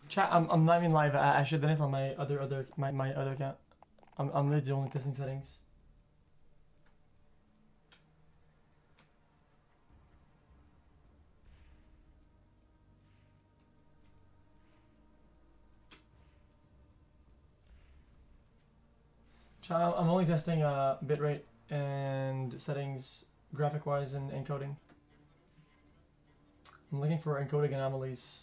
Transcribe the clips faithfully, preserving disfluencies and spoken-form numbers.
Chat, I'm I'm not even live. I, I should have done this on my other other my my other account. I'm I'm literally only testing settings. Chat, I'm only testing uh bitrate and settings graphic wise and encoding. I'm looking for encoding anomalies.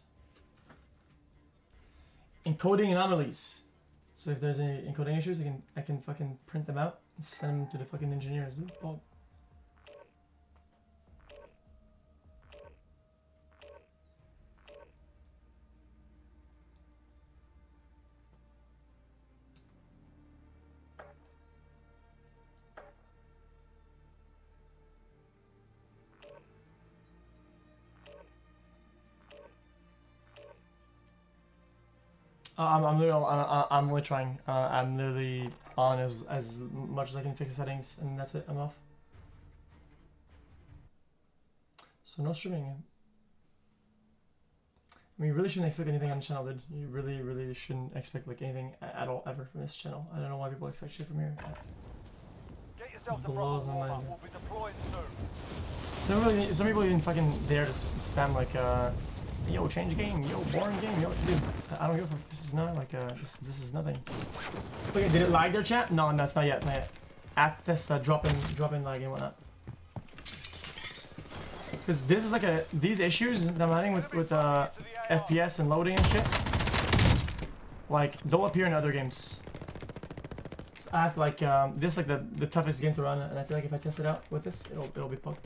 Encoding anomalies. So if there's any encoding issues, I can I can fucking print them out and send them to the fucking engineers. Oh. Uh, I'm, I'm literally, I'm, I'm really trying. Uh, I'm literally on as as much as I can fix the settings, and that's it. I'm off. So no streaming. I mean, you really shouldn't expect anything on the channel, dude. You really, really shouldn't expect like anything at all ever from this channel. I don't know why people expect shit from here. Get yourself to warm up. We'll be deploying soon. Some really, some people even fucking dare to spam like uh. Yo, change game. Yo, boring game. Yo, dude, I don't give a fuck. This is not like uh, this. This is nothing. Okay, did it lag their chat? No, that's not yet. Not yet. At this uh, drop in, drop in lag and whatnot. Because this is like a these issues that I'm having with with uh, F P S and loading and shit. Like they'll appear in other games. So I have to like um, this like the the toughest game to run, and I feel like if I test it out with this, it'll it'll be pumped.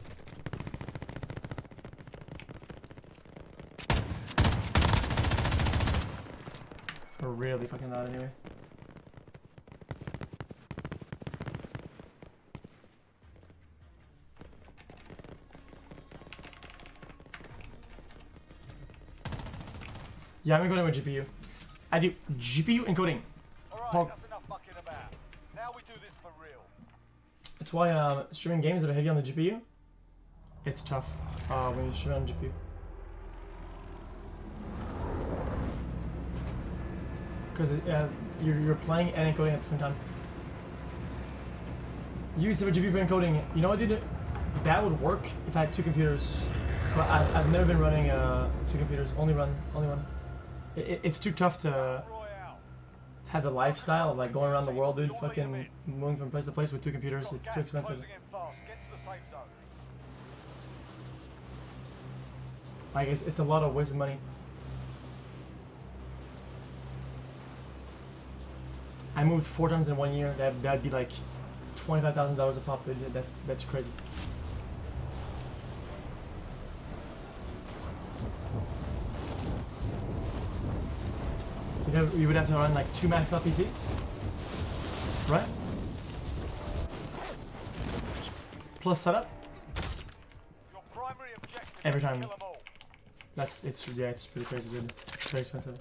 We're really fucking loud anyway. Yeah, I'm gonna go to my G P U. I do G P U encoding. Alright, that's enough fucking about. Now we do this for real. That's why uh, streaming games that are heavy on the G P U, it's tough uh, when you stream on G P U. Because uh, you're, you're playing and encoding at the same time. Use the G P U for encoding. You know what, dude? That would work if I had two computers. But I, I've never been running uh, two computers. Only run, only one. It, it, it's too tough to have the lifestyle of like going around the world, dude. Fucking moving from place to place with two computers. It's too expensive. Like it's, it's a lot of wasted money. I moved four times in one year. That that'd be like twenty-five thousand dollars a pop. That's that's crazy. You know, you would have to run like two maxed out P Cs, right? Plus setup. Your primary objective every time. is to kill them all. That's it's yeah, it's pretty crazy, dude. It's very expensive.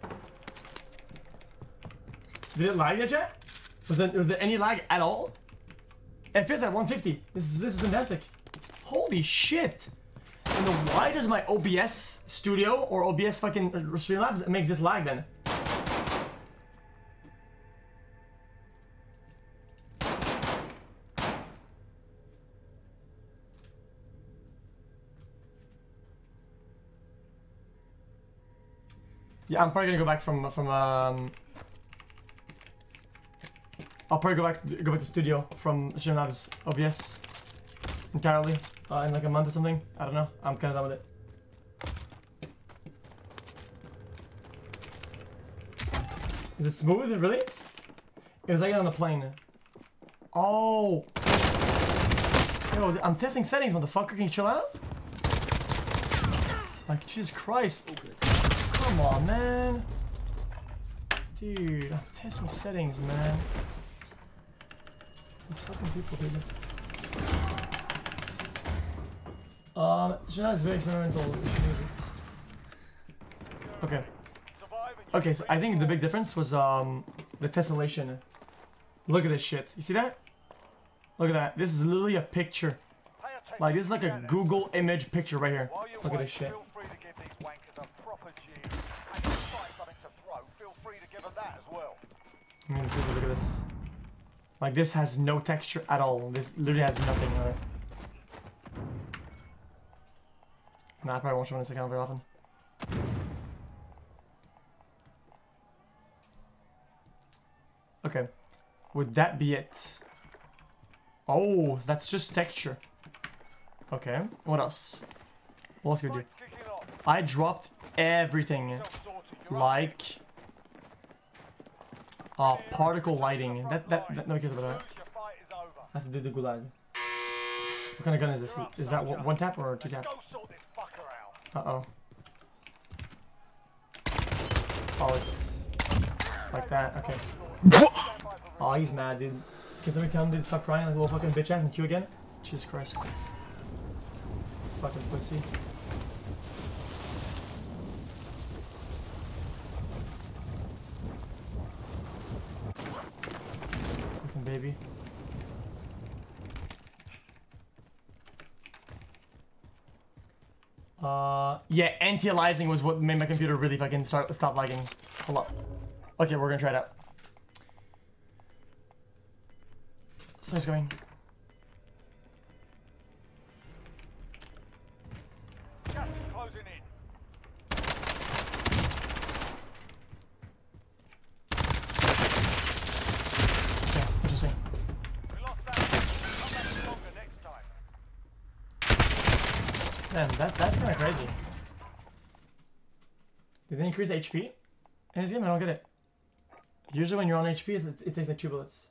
Did it lag yet, chat? Was there was there any lag at all? F P S at one fifty. This is this is fantastic. Holy shit! And then why does my O B S Studio or O B S fucking Streamlabs makes this lag then? Yeah, I'm probably gonna go back from from um. I'll probably go back go back to studio from Streamlabs O B S entirely uh, in like a month or something. I don't know. I'm kind of done with it. Is it smooth? Really? It was like on the plane. Oh. Yo, I'm testing settings, motherfucker. Can you chill out? Like Jesus Christ. Come on, man. Dude, I'm testing settings, man. These fucking people, dude. Um, Janelle is very experimental. You should use it. Okay. Okay, so I think the big difference was um the tessellation. Look at this shit. You see that? Look at that. This is literally a picture. Like this is like a Google image picture right here. Look at this shit. I mean, seriously, look at this. Like, this has no texture at all. This literally has nothing on it. Nah, I probably won't show in this account very often. Okay. Would that be it? Oh, that's just texture. Okay. What else? What else can we do? I dropped everything. Like... Uh, particle lighting. That, that, that, no one cares about that. I have to do the gulag. What kind of gun is this? Is that one, one tap or two tap? Uh-oh. Oh, it's like that. Okay. Oh, he's mad, dude. Can somebody tell him to stop crying like a little fucking bitch ass and queue again? Jesus Christ. Fucking pussy. Fucking baby. Uh, yeah, anti-aliasing was what made my computer really fucking start stop lagging. Hold up. Okay, we're gonna try it out. So it's going. Gas is closing in. Okay, interesting. We lost that. Come back stronger next time. Man, that that's kind of crazy. Did they increase H P in this game? I don't get it. Usually when you're on H P, it, it takes like two bullets.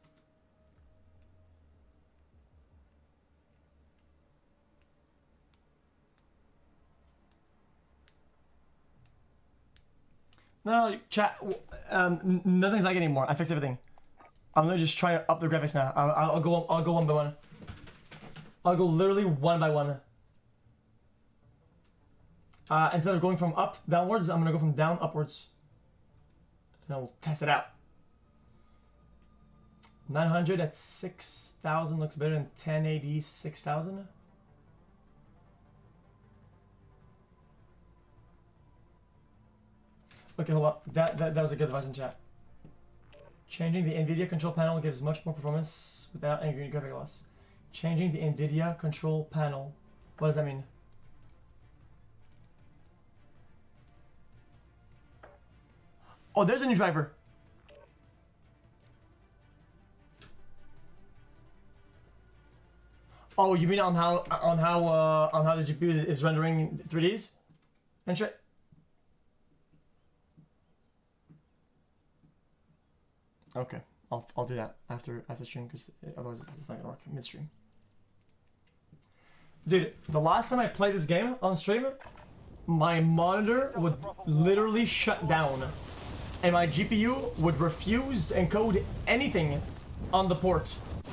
No, no, chat. Um, nothing's like anymore. I fixed everything. I'm literally just trying to up the graphics now. I'll, I'll go. I'll go one by one. I'll go literally one by one. Uh, instead of going from up downwards, I'm gonna go from down upwards. And I'll test it out. nine hundred at six thousand looks better than ten eighty six thousand. Okay, hold up. That, that, that was a good advice in chat. Changing the NVIDIA control panel gives much more performance without any graphic loss. Changing the NVIDIA control panel. What does that mean? Oh, there's a new driver. Oh, you mean on how on how uh, on how the G P U is rendering three Ds and shit? Okay, I'll I'll do that after after stream because otherwise it's not gonna work midstream. Dude, the last time I played this game on stream, my monitor would literally shut down, and my G P U would refuse to encode anything on the port.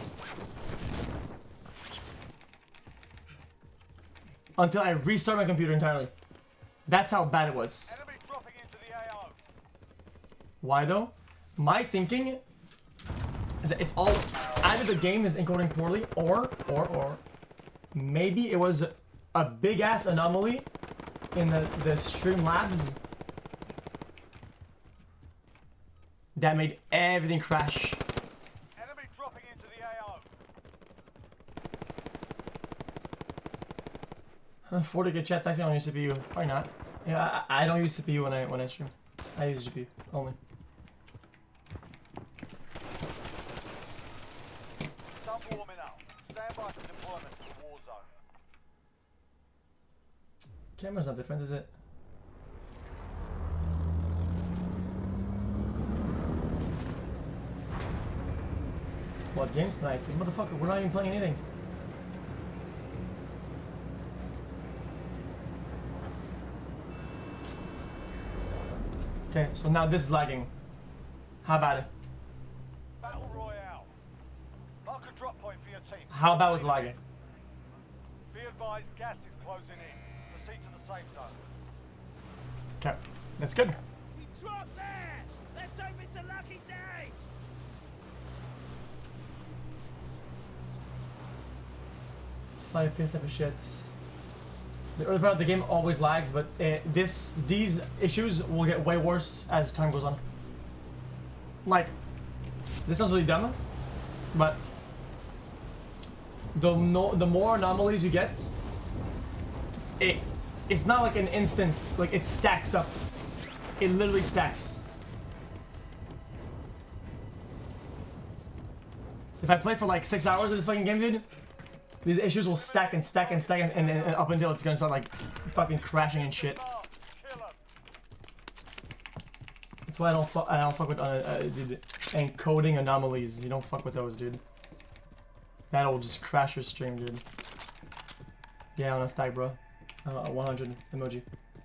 Until I restart my computer entirely. That's how bad it was. Enemy dropping into the A O. Why though? My thinking is that it's all either the game is encoding poorly or or or maybe it was a big ass anomaly in the, the Streamlabs that made everything crash. Enemy dropping into the A O. forty K chat taxi on your C P U. Why not? Yeah, I, I don't use C P U when I when I stream. I use G P U only. Sun warming up. Stand by for deployment to the warzone. Camera's not different, is it? What games tonight? Motherfucker, we're not even playing anything. Okay, so now this is lagging. How about it? Battle Royale. Mark a drop point for your team. How about with lagging? Be advised, gas is closing in. Proceed to the safe zone. Okay, that's good. We dropped there! Let's hope it's a lucky day! Five P S type of shit. The early part of the game always lags, but uh, this these issues will get way worse as time goes on. Like, This sounds really dumb, but the no, the more anomalies you get, it it's not like an instance, like it stacks up. It literally stacks. So if I play for like six hours of this fucking game, dude, these issues will stack and stack and stack and, and, and up until it's gonna start like fucking crashing and shit. That's why I don't fuck. I don't fuck with uh, uh, dude, encoding anomalies. You don't fuck with those, dude. That'll just crash your stream, dude. Yeah, on a stack, bro. Uh, one hundred emoji.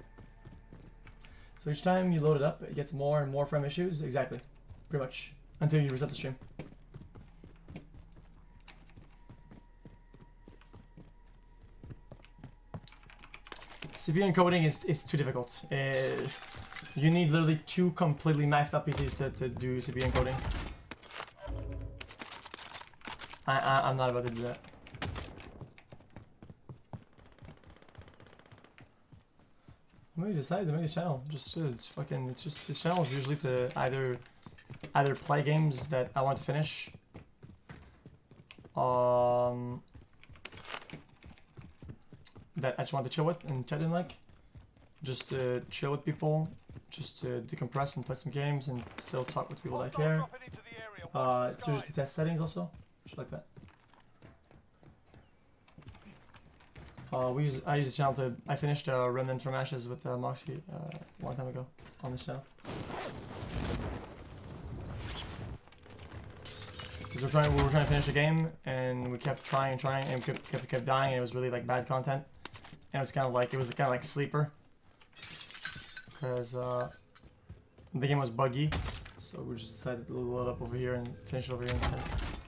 So each time you load it up, it gets more and more frame issues. Exactly. Pretty much. Until you reset the stream. C P U encoding is, is too difficult. Uh, you need literally two completely maxed up P Cs to, to do C P U encoding. I, I, I'm not about to do that. Let me decide to make this channel. Just uh, it's fucking. It's just this channel is usually to either either play games that I want to finish, um, that I just want to chill with and chat in, like, just to chill with people, just to decompress and play some games and still talk with people that I care. Uh, it's usually to test settings also, shit like that. Uh, we use, I use this channel to, I finished uh, Remnant from Ashes with uh, Moxie uh, a long time ago on this channel. Because we're trying, we were trying to finish a game and we kept trying and trying and we kept, kept, kept dying and it was really like bad content. And it was kind of like, it was kind of like sleeper. Because uh, the game was buggy. So we just decided to load up over here and finish it over here instead.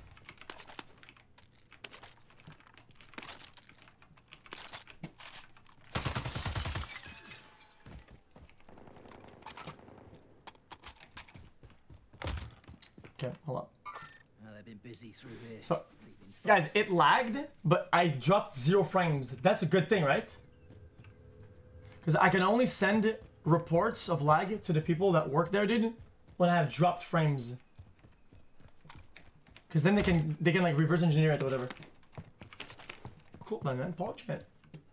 Okay, hold up. Well, they've been busy through here. So, guys, it lagged, but I dropped zero frames. That's a good thing, right? Because I can only send reports of lag to the people that work there, dude, when I have dropped frames. Because then they can, they can like reverse engineer it or whatever. Cool, man, man. Polish it.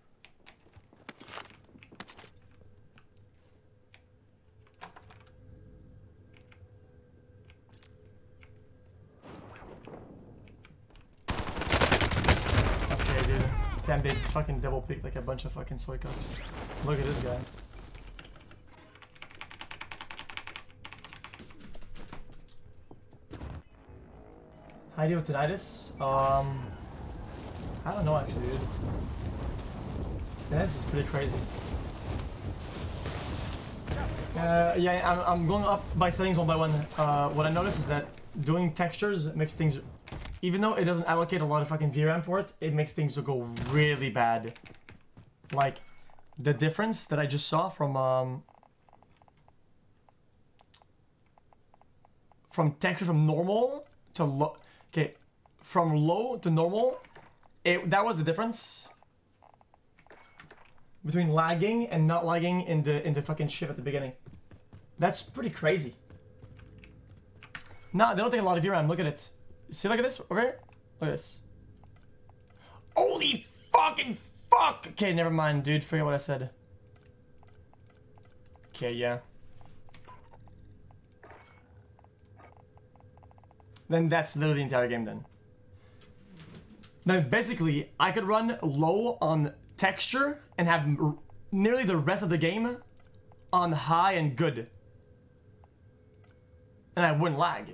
Damn, they fucking double picked like a bunch of fucking soy cups. Look at this guy. Hydrotinnitus? Um, I don't know actually, dude. This is pretty crazy. Uh, yeah, I'm, I'm going up by settings one by one. Uh, what I noticed is that doing textures makes things, even though it doesn't allocate a lot of fucking V RAM for it, it makes things go really bad. Like, the difference that I just saw from, um... from texture from normal to low... Okay, from low to normal, it, that was the difference between lagging and not lagging in the, in the fucking ship at the beginning. That's pretty crazy. Nah, they don't take a lot of V RAM, look at it. See, look at this over here. Look at this. Holy fucking fuck! Okay, never mind, dude. Forget what I said. Okay, yeah. Then that's literally the entire game then. Then basically, I could run low on texture and have nearly the rest of the game on high and good. And I wouldn't lag.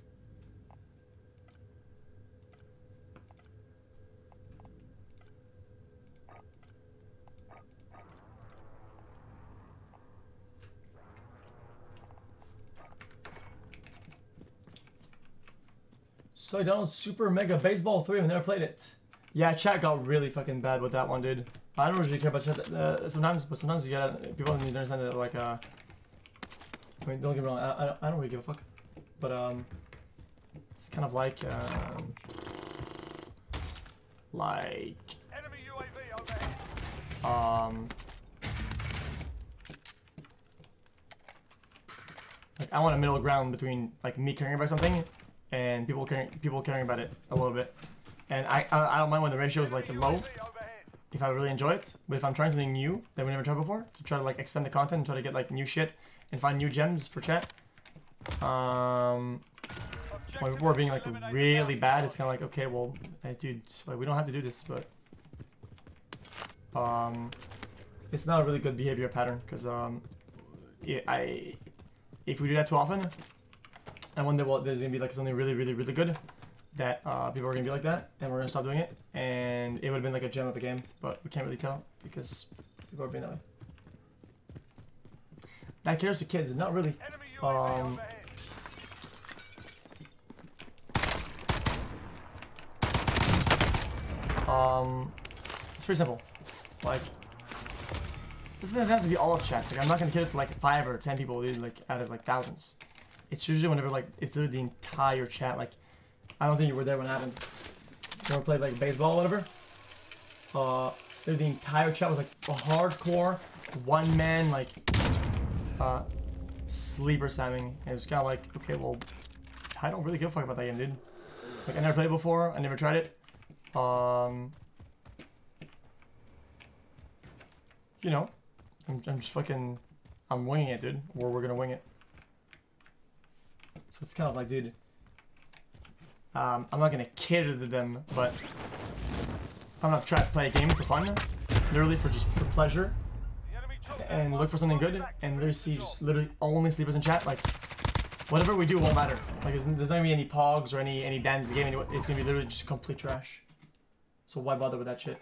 So I downloaded Super Mega Baseball three, I've never played it. Yeah, chat got really fucking bad with that one, dude. I don't really care about chat uh, sometimes, but sometimes you gotta, people need to understand that, like, uh... I mean, don't get me wrong, I, I, I don't really give a fuck. But, um... it's kind of like, um... like... Enemy U A V overhead. Um... Like, I want a middle ground between, like, me caring about something and people caring people caring about it a little bit. And I I, I don't mind when the ratio is like low if I really enjoy it. But if I'm trying something new that we never tried before, to try to like expand the content and try to get like new shit and find new gems for chat. Um, when people are being like really bad, it's kind of like, okay, well, hey, dude, like, we don't have to do this, but um, it's not a really good behavior pattern because um, it, I if we do that too often, and one day well, there's gonna be like something really, really, really good that uh, people are gonna be like that, then we're gonna stop doing it, and it would have been like a gem of a game, but we can't really tell because people are being that way. That caters to kids, not really. Um, um, it's pretty simple. Like, this doesn't have to be all of chat. Like, I'm not gonna cater to like five or ten people, dude, like out of like thousands. It's usually whenever like it's literally the entire chat. Like, I don't think you were there when it happened. You ever played like baseball or whatever? Uh, the entire chat was like a hardcore one man like uh. sleeper spamming. It was kind of like, okay, well, I don't really give a fuck about that game, dude. Like, I never played it before. I never tried it. Um, you know, I'm, I'm just fucking, I'm winging it, dude. Or we're gonna wing it. So it's kind of like, dude, um, I'm not gonna cater to them, but I'm not trying to play a game for fun, literally for just for pleasure. And look for something good, and literally see just literally only sleepers in chat. Like, whatever we do won't matter. Like, there's, there's not gonna be any pogs or any any dance game. It's gonna be literally just complete trash. So why bother with that shit?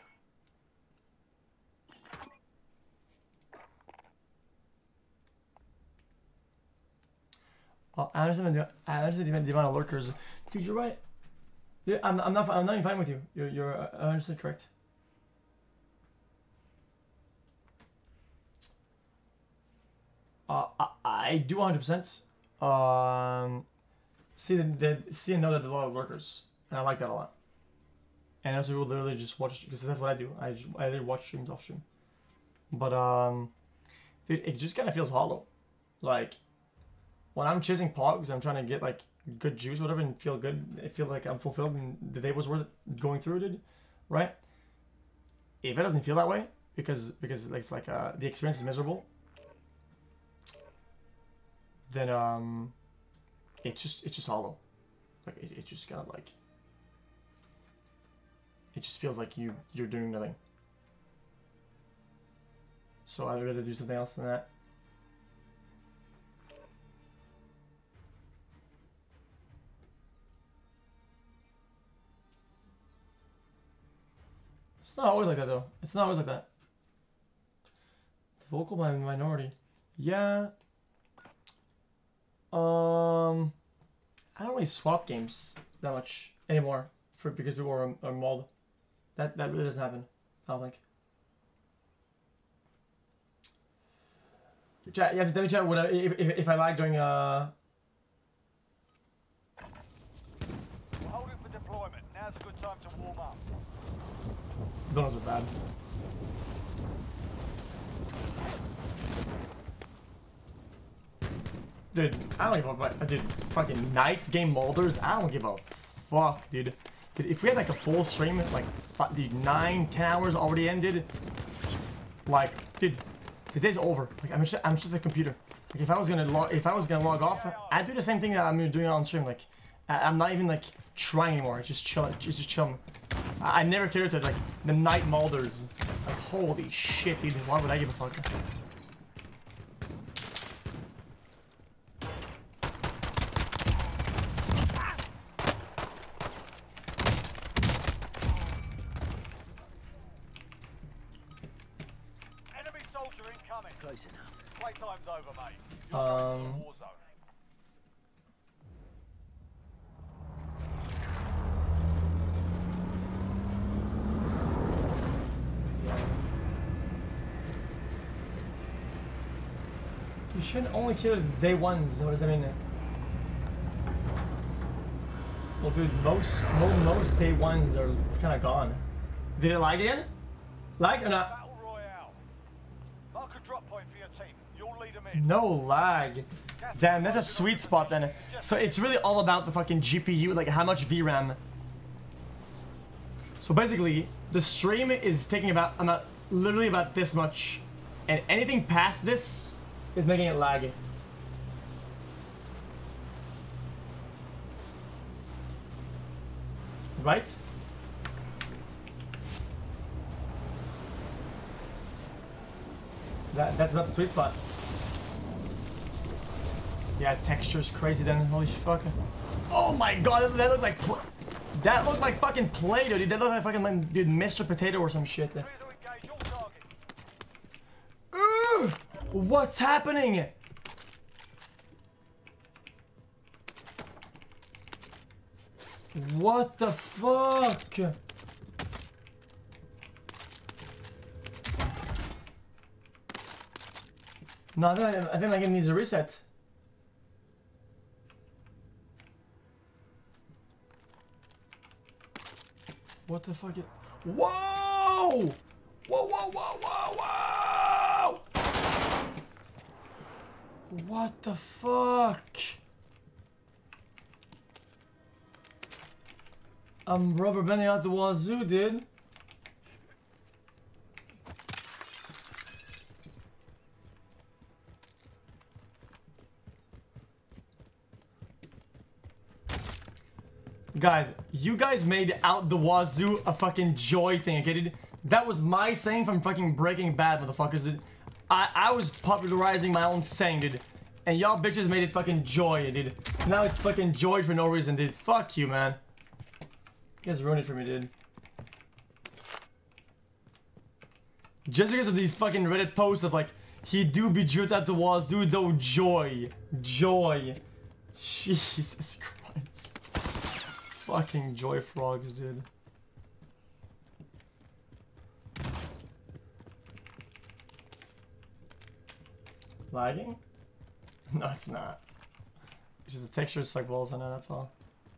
Oh, I understand the I understand the amount of lurkers, dude. You're right. Yeah, I'm I'm not I'm not even fine with you. You're you're uh, one hundred percent correct. Uh, I, I do one hundred percent. Um, see the, the see and know that there's a lot of lurkers, and I like that a lot. And also, we will literally just watch because that's what I do. I just, I literally watch streams off stream. But um, dude, it just kind of feels hollow. Like when I'm chasing pogs, I'm trying to get like good juice, or whatever, and feel good. I feel like I'm fulfilled, and the day was worth it going through it, right? If it doesn't feel that way, because because it's like uh, the experience is miserable. Then um, it's just it's just hollow, like it, it just kind of like it just feels like you you're doing nothing. So I'd rather do something else than that. It's not always like that though. It's not always like that. It's vocal by minority. Yeah. Um, I don't really swap games that much anymore for because people are, are mauled. That that really doesn't happen. I don't think. Chat, you have to tell me, chat, what I, if, if if I lag during uh. We're holding for deployment. Now's a good time to warm up. Those are bad. Dude, I don't give a fuck. Dude, fucking night game molders. I don't give a fuck, dude. Dude, if we had like a full stream, like, dude, nine, ten hours already ended, like, dude, the day's over. Like, I'm just, I'm just a computer. Like, if I was gonna log, if I was gonna log off, I'd do the same thing that I'm doing on stream. Like, I, I'm not even like trying anymore. It's just chilling. It's just chilling. I, I never cared to like the night molders. Like, holy shit, dude. Why would I give a fuck? Close enough. Playtime's over, mate. You're Um. going to the warzone. You shouldn't only kill day ones. What does that mean? Well, dude, most mo most day ones are kind of gone. Did it lag again? Lag or not? Battle Royale. Mark a drop point for your team. You'll lead them in. No lag. Damn, that's a sweet spot then. So it's really all about the fucking G P U, like how much V RAM. So basically, the stream is taking about, about literally about this much, and anything past this is making it lag. Right? That, that's not the sweet spot. Yeah, texture's crazy then. Holy fuck. Oh my god, that looked like that looked like fucking Play-Doh, dude. That looked like fucking like, dude, Mister Potato or some shit. Ugh, what's happening? What the fuck? No, I think, I think my game needs a reset. What the fuck? Is... Whoa! Whoa! Whoa! Whoa! Whoa! Whoa! What the fuck? I'm rubber banding out the wazoo, dude. Guys, you guys made out the wazoo a fucking joy thing, okay, dude? That was my saying from fucking Breaking Bad, motherfuckers, dude. I, I was popularizing my own saying, dude. And y'all bitches made it fucking joy, dude. Now it's fucking joy for no reason, dude. Fuck you, man. You guys ruined it for me, dude. Just because of these fucking Reddit posts of like, he do be dripped at the wazoo, though joy. Joy. Jesus Christ. Fucking joy frogs, dude. Lagging? No, it's not. It's just the textures suck balls on it, that's all.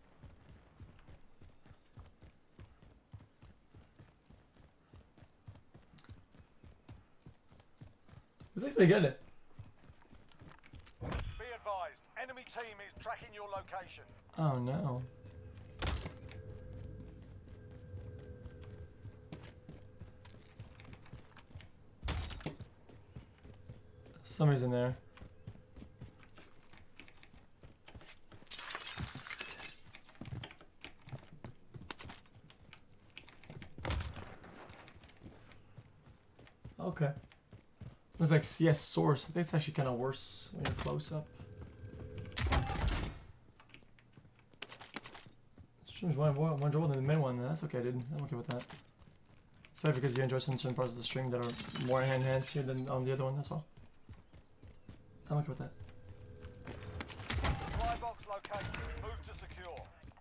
This looks pretty good. Be advised, enemy team is tracking your location. Oh no. Somebody's in there. Okay. It was like C S source. I think it's actually kind of worse when you're close up. Stream's one more one more than the main one. That's okay, dude. I'm okay with that. It's fair because you enjoy some certain parts of the stream that are more enhanced here than on the other one. That's all. I'm okay with that. Supply box located. Move to secure.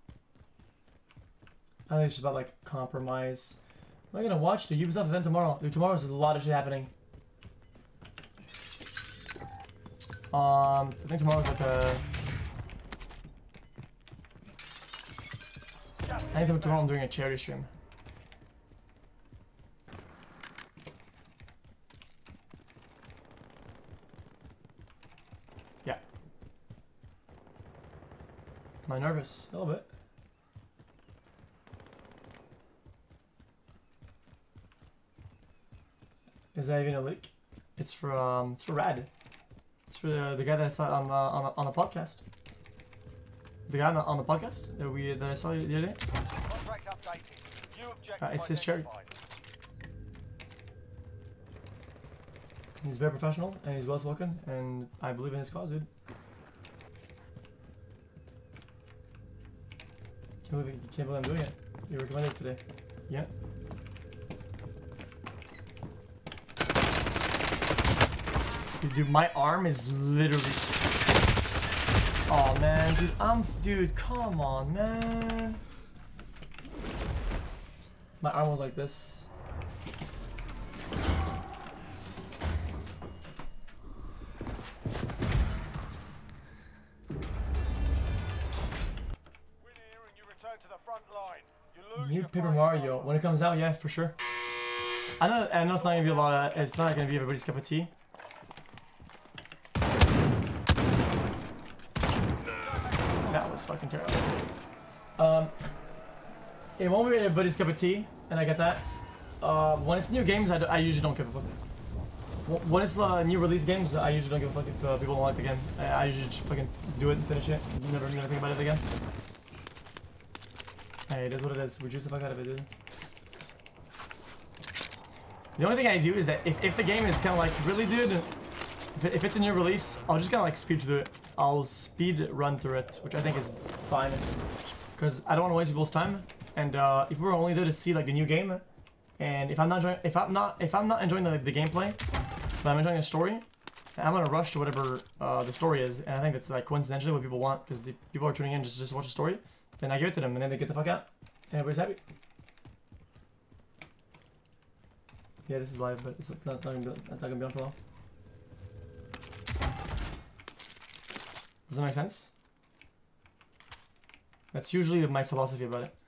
I think it's just about like compromise. Am I gonna watch the Ubisoft event tomorrow? Dude, tomorrow's a lot of shit happening. Um, I think tomorrow's like a. I think tomorrow I'm doing a charity stream. Yeah. Am I nervous? A little bit. Is that even a leak? It's for um, it's for Rad. It's for the, the guy that I saw on the on the, on the podcast. The guy on the, on the podcast that we that I saw the other day. Contract updated. New objective Uh, it's his charity. identified. He's very professional and he's well spoken, and I believe in his cause, dude. Can't believe, can't believe I'm doing it. You recommended it today. Yeah. Dude, dude, my arm is literally. Oh man, dude, I'm. Dude, come on, man. My arm was like this. New Paper Mario, when it comes out, yeah, for sure. I know, I know it's not gonna be a lot of, it's not gonna be everybody's cup of tea. was fucking terrible. Um, it won't be everybody's cup of tea, and I get that. Uh, when it's new games, I, d I usually don't give a fuck. When it's uh, new release games, I usually don't give a fuck if uh, people don't like the game. I, I usually just fucking do it and finish it. Never, never think about it again. Hey, it is what it is. We juice the fuck out of it, dude. The only thing I do is that if, if the game is kind of like, really, dude, if, it, if it's a new release, I'll just kind of like speed through it. I'll speed run through it, which I think is fine. Because I don't want to waste people's time. And uh, if we're only there to see like the new game, and if I'm not enjoying, if I'm not, if I'm not enjoying the, the gameplay, but I'm enjoying the story, I'm gonna rush to whatever uh, the story is. And I think that's like coincidentally what people want, because the people are tuning in just just to watch the story. Then I give it to them, and then they get the fuck out, and everybody's happy. Yeah, this is live, but it's not, not, gonna, be, it's not gonna be on for long. Does that make sense? That's usually my philosophy about it.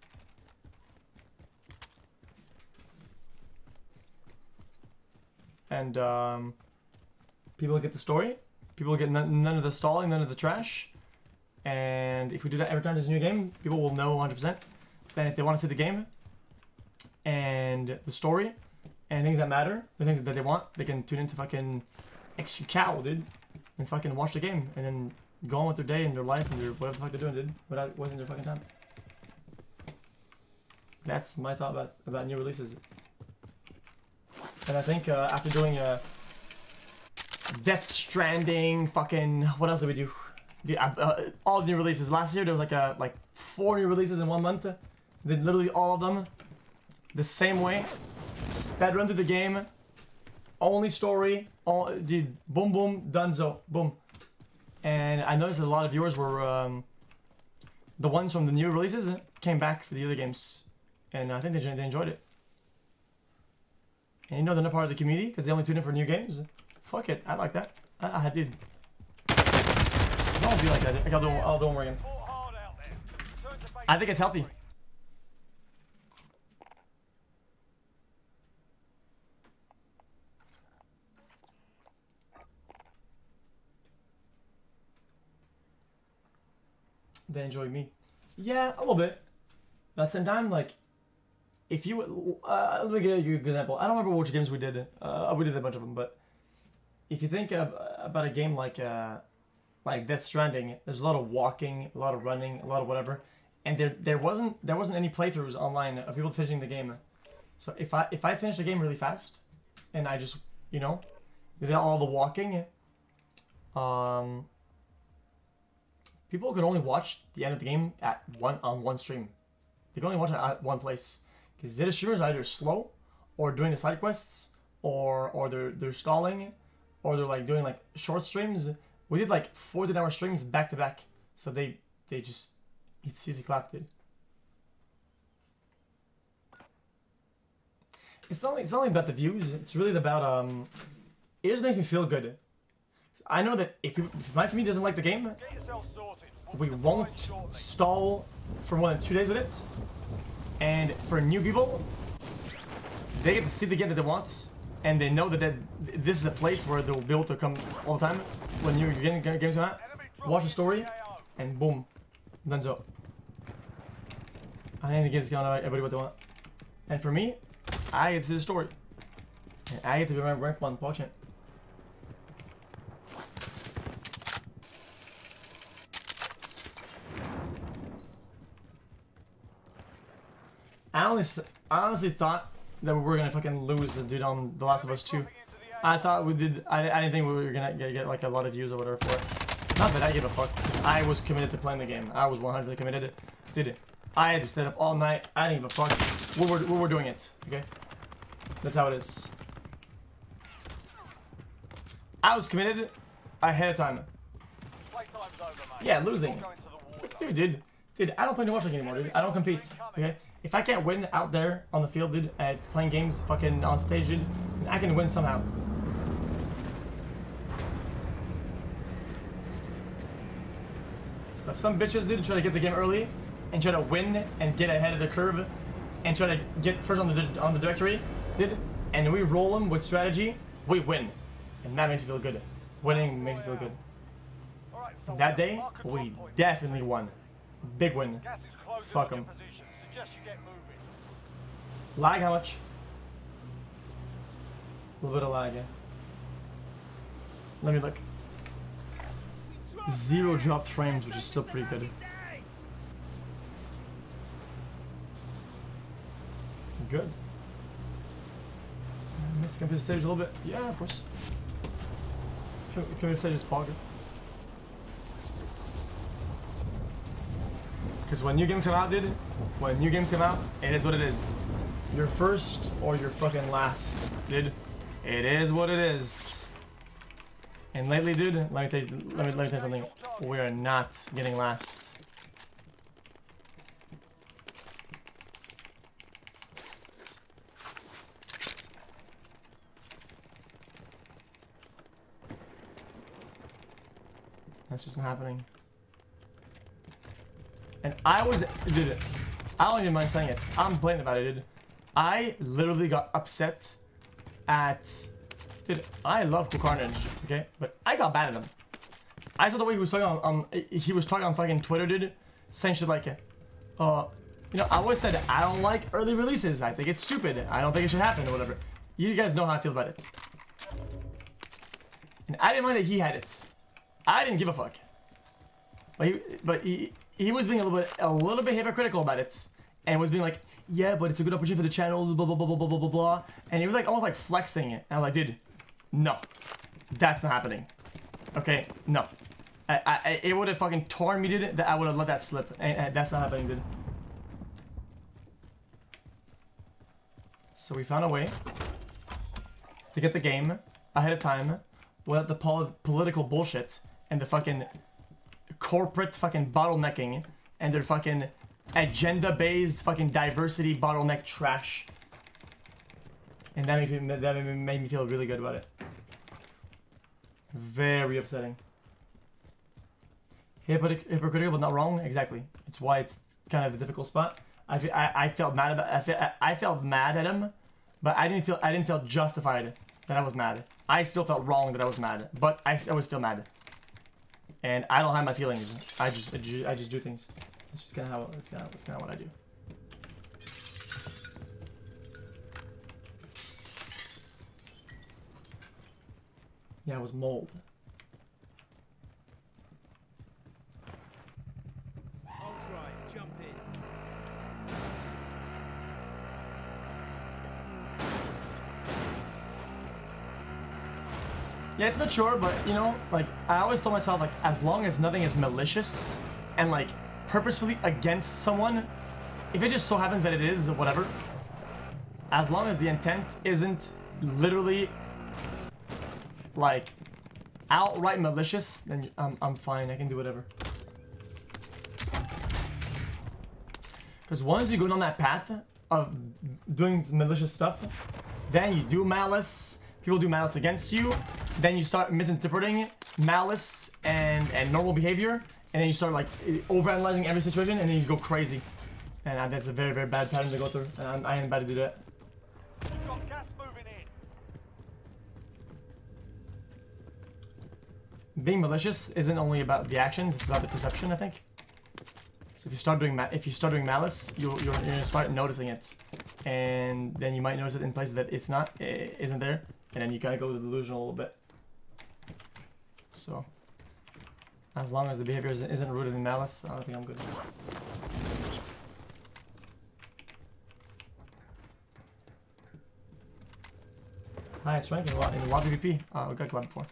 And um, people get the story. People get none, none of the stalling, none of the trash. And if we do that every time there's a new game, people will know one hundred percent. Then if they want to see the game and the story and things that matter, the things that they want, they can tune into fucking xqcisoffline, dude, and fucking watch the game and then go on with their day and their life and their whatever the fuck they're doing, dude, without wasting their fucking time. That's my thought about about new releases. And I think uh, after doing uh, Death Stranding, fucking what else did we do? The, uh, uh, all the new releases last year. There was like a like four new releases in one month. Did literally all of them the same way. Sped run through the game. Only story. All did boom boom donezo boom. And I noticed that a lot of viewers were um, the ones from the new releases came back for the other games, and I think they, they enjoyed it. And you know they're not part of the community because they only tune in for new games. Fuck it, I like that. I, I did. I don't feel like that. Like I'll do, I'll do one more again. I think it's healthy. They enjoy me. Yeah, a little bit. But at the same time, like, if you, uh, let me give you a good example. I don't remember which games we did. Uh, we did a bunch of them, but if you think of, about a game like, uh, like Death Stranding, there's a lot of walking, a lot of running, a lot of whatever, and there there wasn't there wasn't any playthroughs online of people finishing the game. So if I if I finish the game really fast, and I just you know did all the walking, um, people can only watch the end of the game at one on one stream. They can only watch it at one place because the streamers are either slow, or doing the side quests, or or they're they're stalling, or they're like doing like short streams. We did like fourteen hour streams back to back, so they they just it's easy clap, dude. It's not only, it's not only about the views. It's really about um. It just makes me feel good. I know that if, people, if my community doesn't like the game, we won't stall for more than two days with it. And for new people, they get to see the game that they want, and they know that they, this is a place where they'll be able to come all the time when new games come out, watch the story, and boom, donezo. I think the game's gonna know everybody what they want. And for me, I get to see the story. And I get to be my rank one watching it. I honestly, I honestly thought that we were gonna fucking lose the dude on The Last of Us two. I thought we did. I, I didn't think we were gonna get, get like a lot of views or whatever for it. Not that I give a fuck. I was committed to playing the game. I was one hundred percent committed. Did it? I had to stay up all night. I didn't give a fuck. We were we were doing it. Okay. That's how it is. I was committed ahead of time. Yeah, losing. Dude, dude, dude. I don't play New Watch League anymore, dude. I don't compete. Okay. If I can't win out there on the field, dude, at playing games fucking on stage, dude, I can win somehow. So if some bitches, dude, try to get the game early and try to win and get ahead of the curve and try to get first on the on the directory, dude, and we roll them with strategy, we win. And that makes me feel good. Winning makes me feel good. Alright, so That day, we definitely won. Big win. Gas is closing Fuck on your 'em. position. Suggest you get moving. Lag how much? A little bit of lag, yeah. Let me look. Zero dropped frames, which is still pretty good. Good. Let's come to the stage a little bit. Yeah, of course. Come come to the stage is pocket. Because when new games come out, dude, when new games come out, it is what it is. You're first or you're fucking last, dude. It is what it is. And lately, dude, let me tell you, let me, let me tell you something. We are not getting last. That's just not happening. And I was, dude, I don't even mind saying it. I'm blatant about it, dude. I literally got upset at, dude, I love Cool Carnage, okay? But I got mad at him. I saw the way he was talking on, um, he was talking on fucking Twitter, dude, saying shit like, uh, you know, I always said I don't like early releases. I think it's stupid. I don't think it should happen or whatever. You guys know how I feel about it. And I didn't mind that he had it. I didn't give a fuck. But he, but he, he was being a little bit, a little bit hypocritical about it, and was being like, yeah, but it's a good opportunity for the channel, blah blah blah blah blah blah blah blah. And he was like almost like flexing it. And I was like, dude, no, that's not happening. Okay, no. I, I, it would have fucking torn me, dude. That I would have let that slip, and, and that's not happening, dude. So we found a way to get the game ahead of time without the pol political bullshit and the fucking corporate fucking bottlenecking and their fucking agenda-based fucking diversity bottleneck trash. And that made me, that made me feel really good about it. Very upsetting. Hypocrit hypocritical, but not wrong. Exactly. It's why it's kind of a difficult spot. I, fe I, I felt mad about. I, fe I felt mad at him, but I didn't feel. I didn't feel justified that I was mad. I still felt wrong that I was mad, but I, I was still mad. And I don't have my feelings. I just, I just, I just do things. It's just kind of how. It's kind of, it's kind of what I do. Yeah, it was mold. I'll try. Jump in. Yeah, it's mature, but you know, like I always told myself, like as long as nothing is malicious and like purposefully against someone, if it just so happens that it is or whatever, as long as the intent isn't literally like outright malicious, then I'm, I'm fine. I can do whatever. Because once you go down that path of doing malicious stuff, then you do malice. People do malice against you, then you start misinterpreting malice and, and normal behavior, and then you start like overanalyzing every situation, and then you go crazy. And uh, that's a very, very bad pattern to go through, and I'm, I ain't about to do that. We've got gas moving in. Being malicious isn't only about the actions; it's about the perception, I think. So if you start doing ma if you start doing malice, you you're, you're gonna start noticing it, and then you might notice it in places that it's not, it isn't there. And then you kind of go delusional a little bit. So, as long as the behavior isn't rooted in malice, I think I'm good. Hi, it's ranking a lot in the WoW PvP. Oh, we got glad before.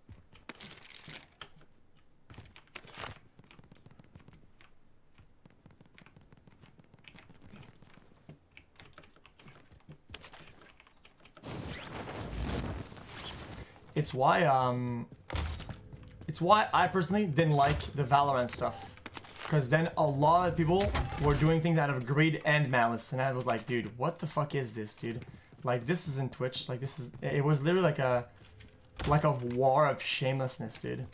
It's why um, it's why I personally didn't like the Valorant stuff, because then a lot of people were doing things out of greed and malice, and I was like, dude, what the fuck is this, dude? Like, this isn't Twitch. Like, this is. It was literally like a, like a war of shamelessness, dude.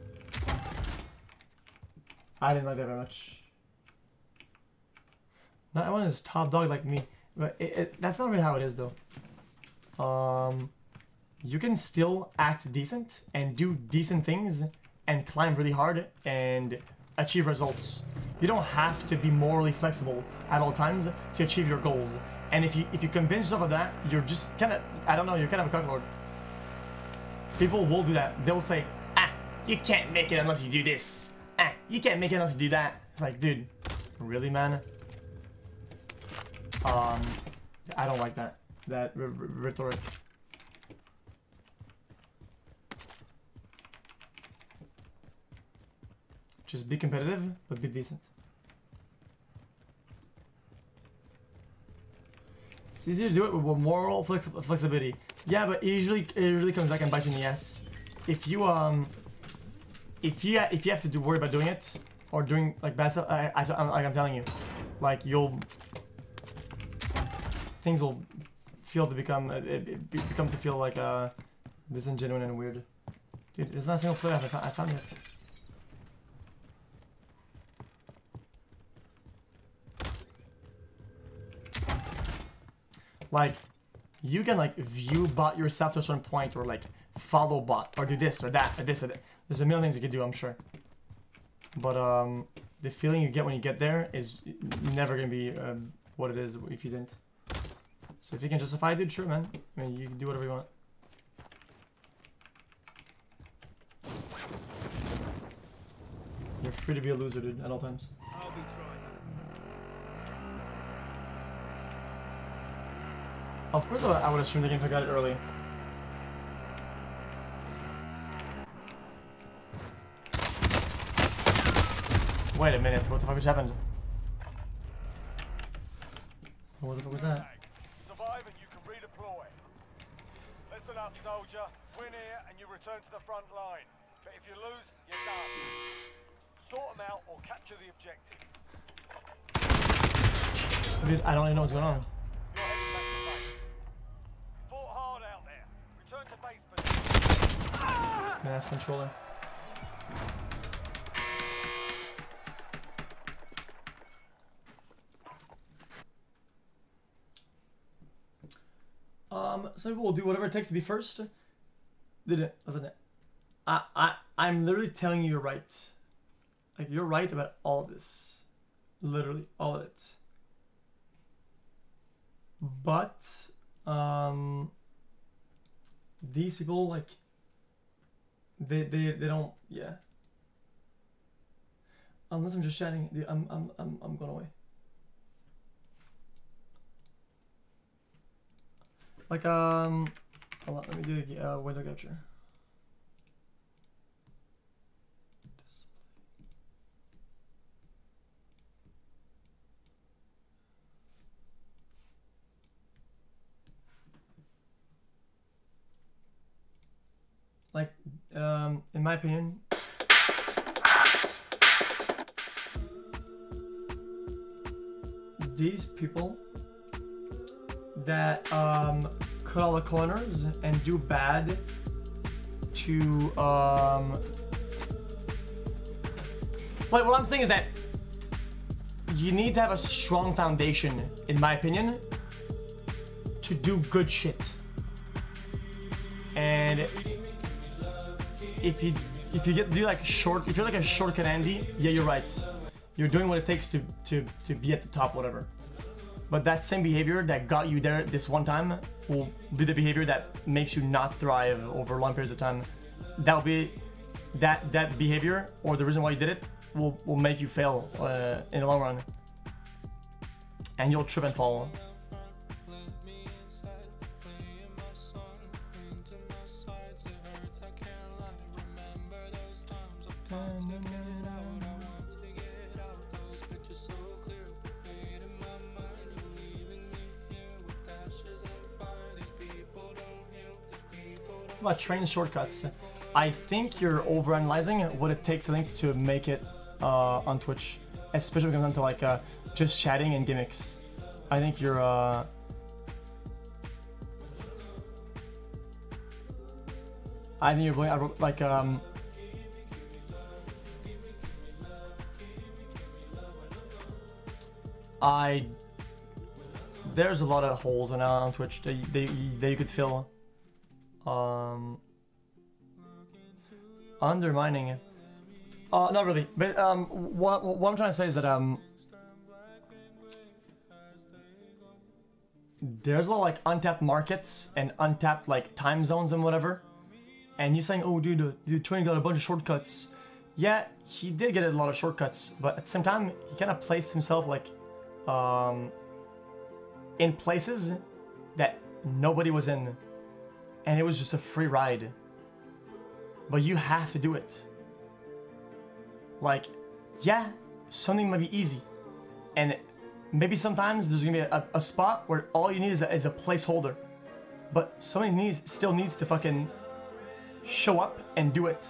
I didn't like that very much. Not everyone is top dog like me, but it, it, that's not really how it is though. Um, you can still act decent and do decent things and climb really hard and achieve results. You don't have to be morally flexible at all times to achieve your goals. And if you if you convince yourself of that, you're just kind of, I don't know, you're kind of a cucklord. People will do that. They'll say, ah, you can't make it unless you do this. Ah, you can't make it unless you do that. It's like, dude, really, man? Um, I don't like that. That r r rhetoric. Just be competitive, but be decent. It's easier to do it with moral flex flexibility. Yeah, but it usually it usually comes back and bites you in the ass. If you um, if you if you have to do worry about doing it or doing like bad stuff, I, I I'm, like I'm telling you, like you'll things will feel to become it, it become to feel like uh disingenuine and weird. Dude, there's not a single player I found, I found yet. Like, you can like view bot yourself to a certain point, or like follow bot, or do this or that, or this or that. There's a million things you can do, I'm sure. But um, the feeling you get when you get there is never gonna be uh, what it is if you didn't. So if you can justify it, dude, sure, man. I mean, you can do whatever you want. You're free to be a loser, dude, at all times. I'll be trying. Of course, I would assume they can forget it early. Wait a minute, what the fuck just happened? What the fuck was that? Survive and you can redeploy. Listen up, soldier. Win here and you return to the front line. But if you lose, you're done. Sort them out or capture the objective. Dude, I don't even know what's going on. You're heading back to base. Fought hard out there. Return to base for Man, that's controller. Um, some people will do whatever it takes to be first. Did it? Wasn't it? I, I, I'm literally telling you you're right. Like, you're right about all of this. Literally, all of it. But, um, these people, like, they, they, they don't, yeah. Unless I'm just chatting, I'm, I'm, I'm, I'm going away. Like, um, hold on, let me do a uh, window capture. Like, um, in my opinion, these people that um, cut all the corners and do bad to um, like what I'm saying is that you need to have a strong foundation, in my opinion, to do good shit. And if you if you get do like a short if you're like a shortcut Andy, yeah, you're right. You're doing what it takes to to to be at the top, whatever. But that same behavior that got you there this one time will be the behavior that makes you not thrive over long periods of time. That'll be that that behavior, or the reason why you did it, will will make you fail uh, in the long run, and you'll trip and fall. About train shortcuts, I think you're overanalyzing what it takes, I think, to make it uh, on Twitch, especially when it comes down to like uh, just chatting and gimmicks. I think you're uh, I think you're going like um I there's a lot of holes on on Twitch that you, that, you, that you could fill. Um, undermining it. Uh, not really. But um, what what I'm trying to say is that um, there's a lot of like untapped markets and untapped like time zones and whatever. And you saying, oh, dude, uh, dude, Twain got a bunch of shortcuts. Yeah, he did get a lot of shortcuts, but at the same time, he kind of placed himself like, um, in places that nobody was in, and it was just a free ride. But you have to do it. Like, yeah, something might be easy, and maybe sometimes there's gonna be a, a spot where all you need is a, is a placeholder, but somebody needs still needs to fucking show up and do it.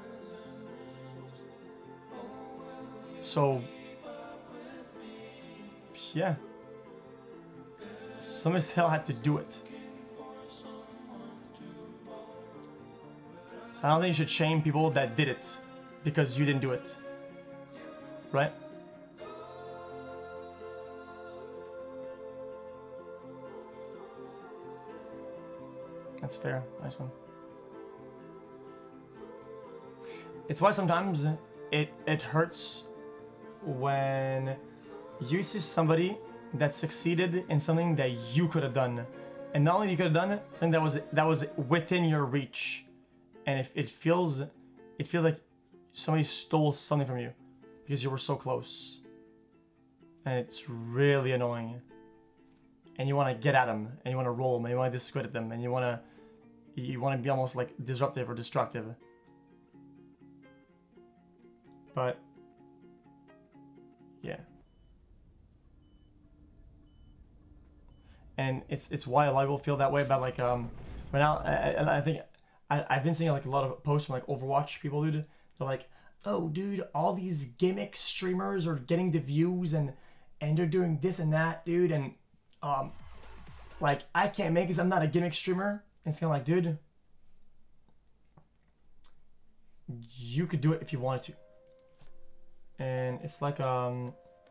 So, yeah, somebody still had to do it. So I don't think you should shame people that did it because you didn't do it, right? That's fair. Nice one. It's why sometimes it it hurts when you see somebody that succeeded in something that you could have done, and not only you could have done something that was that was within your reach, and if it feels it feels like somebody stole something from you because you were so close, and it's really annoying. And you want to get at them, and you want to roll them, and you want to discredit them, and you want to you want to be almost like disruptive or destructive. But yeah, and it's it's why a lot of people feel that way about like um right now. I, I think I, I've been seeing like a lot of posts from like Overwatch people, dude. They're like, oh, dude, all these gimmick streamers are getting the views and and they're doing this and that, dude, and um like I can't make it because I'm not a gimmick streamer. And it's kind of like, dude, you could do it if you wanted to. And it's like, um,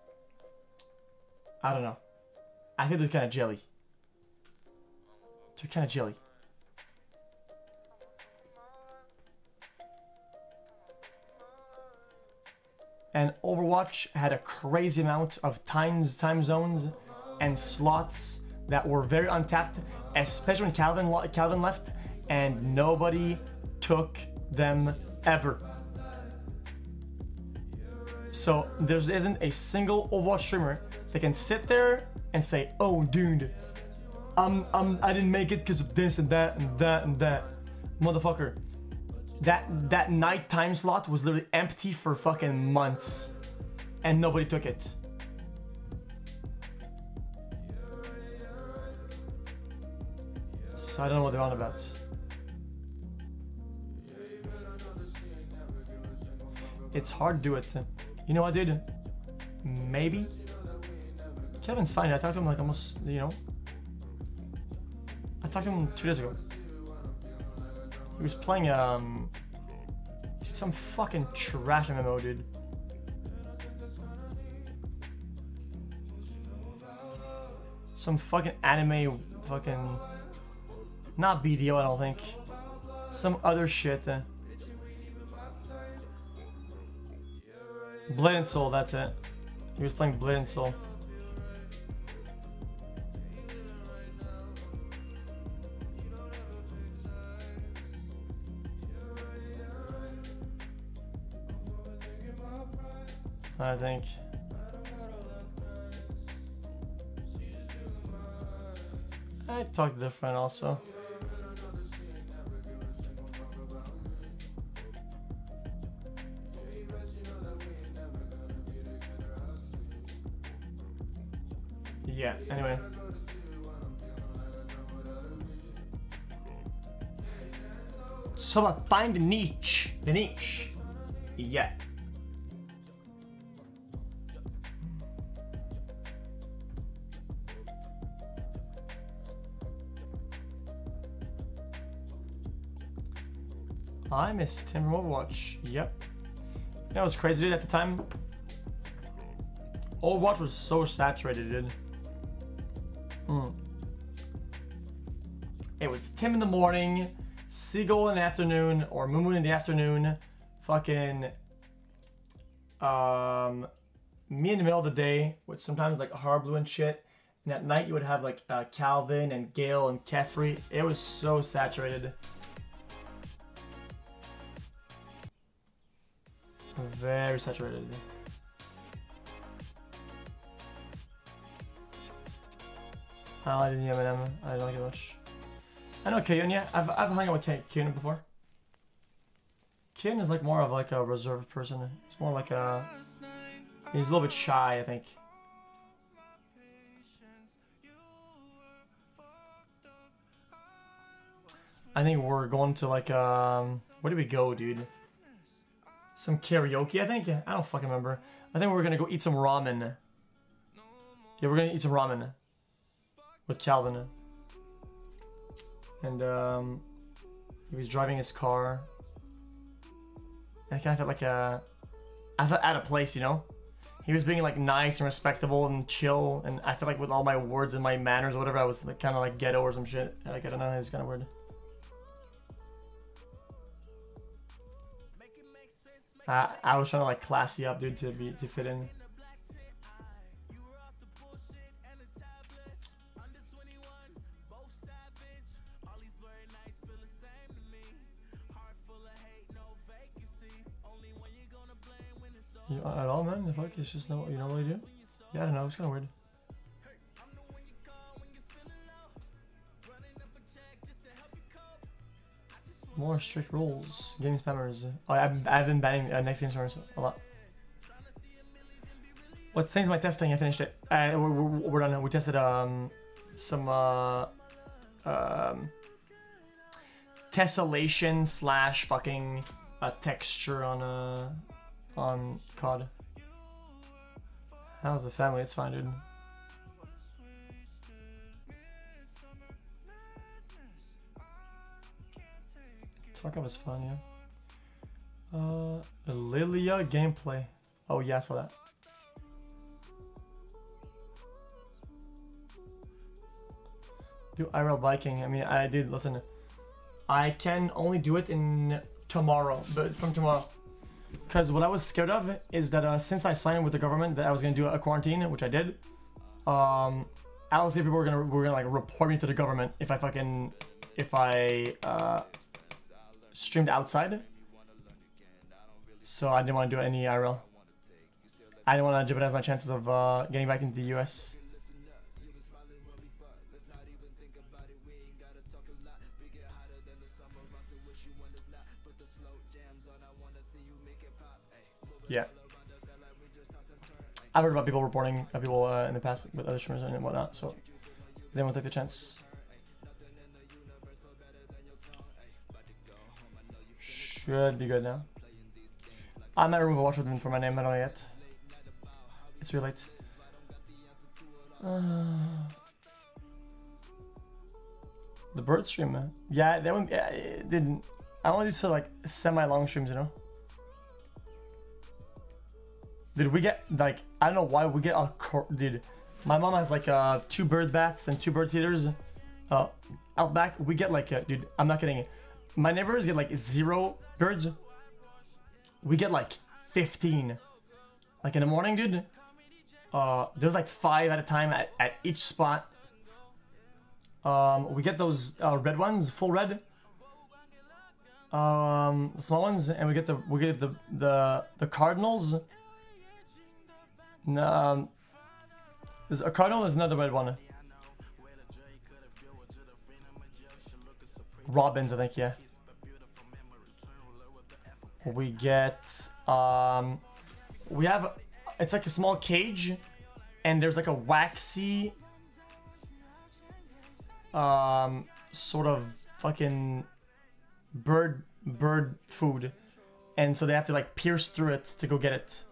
I don't know. I think they're kind of jelly. They're kind of jelly. And Overwatch had a crazy amount of times, time zones and slots that were very untapped, especially when Calvin, Calvin left, and nobody took them ever. So there isn't a single Overwatch streamer that can sit there and say, oh, dude, um, um, I didn't make it because of this and that and that and that. Motherfucker, that, that night time slot was literally empty for fucking months, and nobody took it. So I don't know what they're on about. It's hard to do it. You know what, dude? Maybe. Kevin's fine. I talked to him like almost, you know. I talked to him two days ago. He was playing, um. Dude, some fucking trash M M O, dude. Some fucking anime, fucking. Not B D O, I don't think. Some other shit. Uh. Blade and Soul, that's it. He was playing Blade and Soul. I think. I talked to their friend also. Yeah, anyway. So I find the niche. The niche. Yeah. I missed him from Overwatch. Yep. You know what's crazy, dude, at the time? Overwatch was so saturated, dude. Mm. It was Tim in the morning, Seagull in the afternoon, or Moo Moo in the afternoon, fucking um, me in the middle of the day, with sometimes like Harblue and shit, and at night you would have like uh, Calvin and Gale and Kefri. It was so saturated. Very saturated. I don't like the M and M. I don't like it much. I know Kayun, yeah. I've, I've hung out with Kayun before. Kayun is like more of like a reserved person. He's more like a... He's a little bit shy, I think. I think we're going to like, um... where did we go, dude? Some karaoke, I think? I don't fucking remember. I think we're gonna go eat some ramen. Yeah, we're gonna eat some ramen. With Calvin. And, um... he was driving his car. And I kind of felt like a... I felt out of place, you know? He was being, like, nice and respectable and chill. And I feel like with all my words and my manners or whatever, I was like, kind of like ghetto or some shit. Like, I don't know, it was kind of weird. I, I was trying to, like, classy up, dude, to be to fit in. You, at all, man? The fuck? It's just not what you normally do? Yeah, I don't know. It's kind of weird. More strict rules. Game spammers. Oh, I've, I've been banning uh, next game spammers a lot. What things am I testing? I finished it. Uh, we're, we're, we're done. We tested um some uh um tessellation slash fucking uh, texture on uh on C O D. How's the family? It's fine, dude. Talk was fun, yeah. Uh, Lilia gameplay. Oh yeah, I saw that. Do I R L biking? I mean, I did. Listen, I can only do it in tomorrow, but from tomorrow. Because what I was scared of is that uh, since I signed with the government that I was gonna do a quarantine, which I did. Um, Alice, people were gonna were gonna like report me to the government if I fucking if I uh. streamed outside, so I didn't want to do any I R L. I didn't want to jeopardize my chances of uh, getting back into the U S. Yeah, I've heard about people reporting uh, people uh, in the past with other streamers and whatnot, so they won't take the chance. Should be good now. I might remove a watch for my name, I don't know yet. It's really late. Uh, the bird stream, man. Yeah, that one. Yeah, it didn't. I want to do so like semi-long streams, you know. Did we get like I don't know why we get a dude. My mom has like uh two bird baths and two bird theaters. Uh, out back we get like uh, dude. I'm not kidding. My neighbors get like zero birds. We get like fifteen. Like in the morning, dude. Uh, there's like five at a time at, at each spot. Um, we get those uh, red ones, full red. Um, the small ones, and we get the we get the the the cardinals. Um, there's a cardinal. There's another red one. Robins, I think, yeah. We get, um, we have, it's like a small cage, and there's like a waxy, um, sort of fucking bird, bird food. And so they have to like pierce through it to go get it.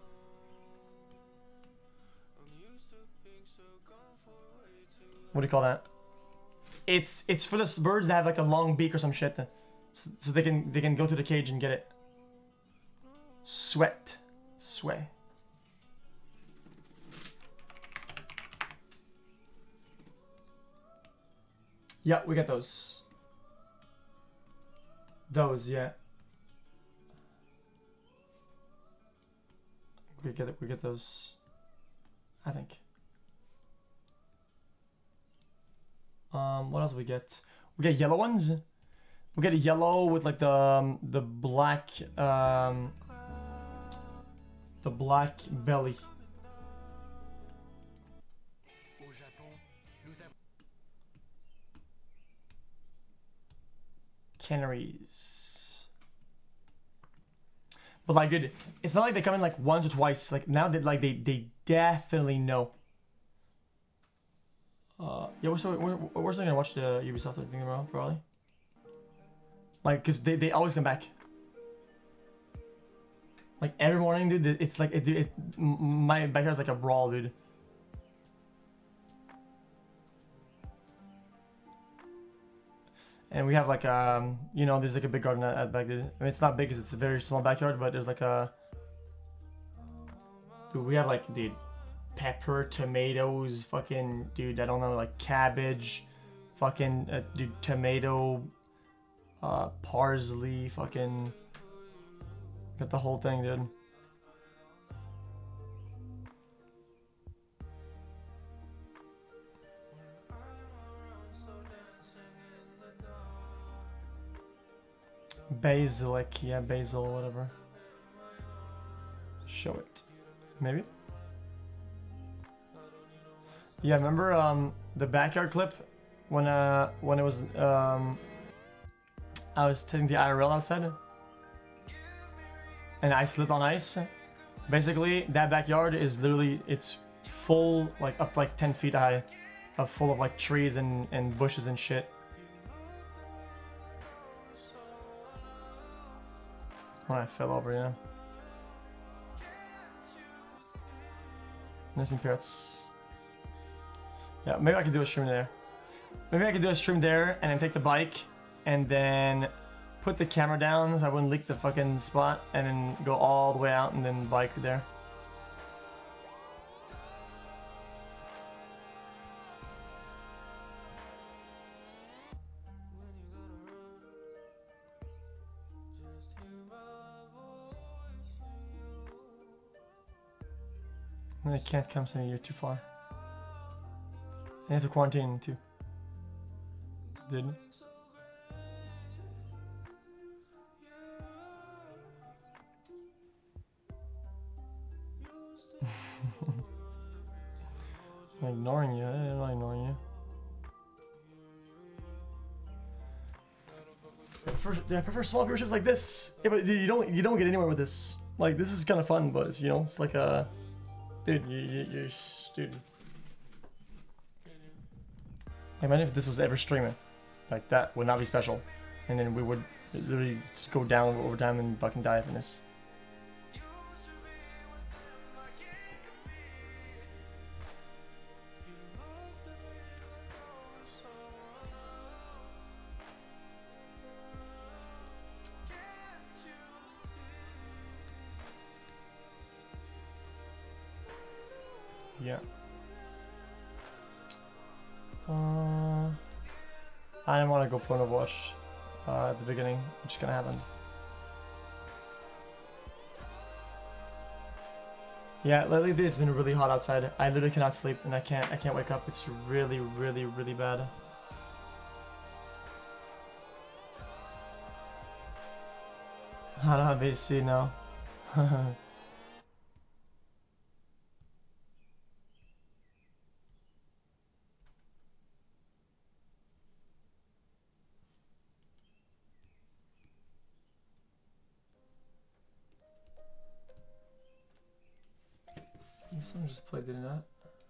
What do you call that? It's it's for the birds that have like a long beak or some shit, so, so they can they can go to the cage and get it. Sweat, sway. Yeah, we got those. Those, yeah. We get it. We get those. I think. Um, what else do we get? We get yellow ones. We get a yellow with like the um, the black um, the black belly. Canaries. But like, dude, it's not like they come in like once or twice. Like now that like they they definitely know. Uh, yeah, we're still we're, we're still gonna watch the Ubisoft thing tomorrow, probably. Like, cause they they always come back. Like every morning, dude. It's like it. it my backyard's like a brawl, dude. And we have like um, you know, there's like a big garden at, at back there. I mean, it's not big because it's a very small backyard, but there's like a. Dude, we have like, dude, pepper, tomatoes, fucking, dude, I don't know, like cabbage, fucking, uh, dude, tomato, uh, parsley, fucking, got the whole thing, dude. Basilic, yeah, basil, whatever. Show it. Maybe? Yeah, remember um, the backyard clip when uh, when it was um, I was taking the I R L outside and I slipped on ice. Basically, that backyard is literally, it's full, like up like ten feet high, of full of like trees and, and bushes and shit. When I fell over, yeah. Missing parrots. Yeah, maybe I could do a stream there. Maybe I could do a stream there and then take the bike and then put the camera down so I wouldn't leak the fucking spot and then go all the way out and then bike there. I can't come to me, you're too far. I have to quarantine too. Didn't. I'm ignoring you, I'm not ignoring you. I prefer, I prefer small viewerships like this. Yeah, but you don't you don't get anywhere with this. Like, this is kind of fun, but it's, you know, it's like a, dude, you you you're dude. Imagine if this was ever streaming, like that would not be special, and then we would literally just go down over time and fucking die from this. Yeah. Uh, I didn't want to go point of wash uh, at the beginning, which is gonna happen. Yeah, lately it's been really hot outside. I literally cannot sleep, and I can't. I can't wake up. It's really, really, really bad. I don't have A C now. Someone just played, did it not?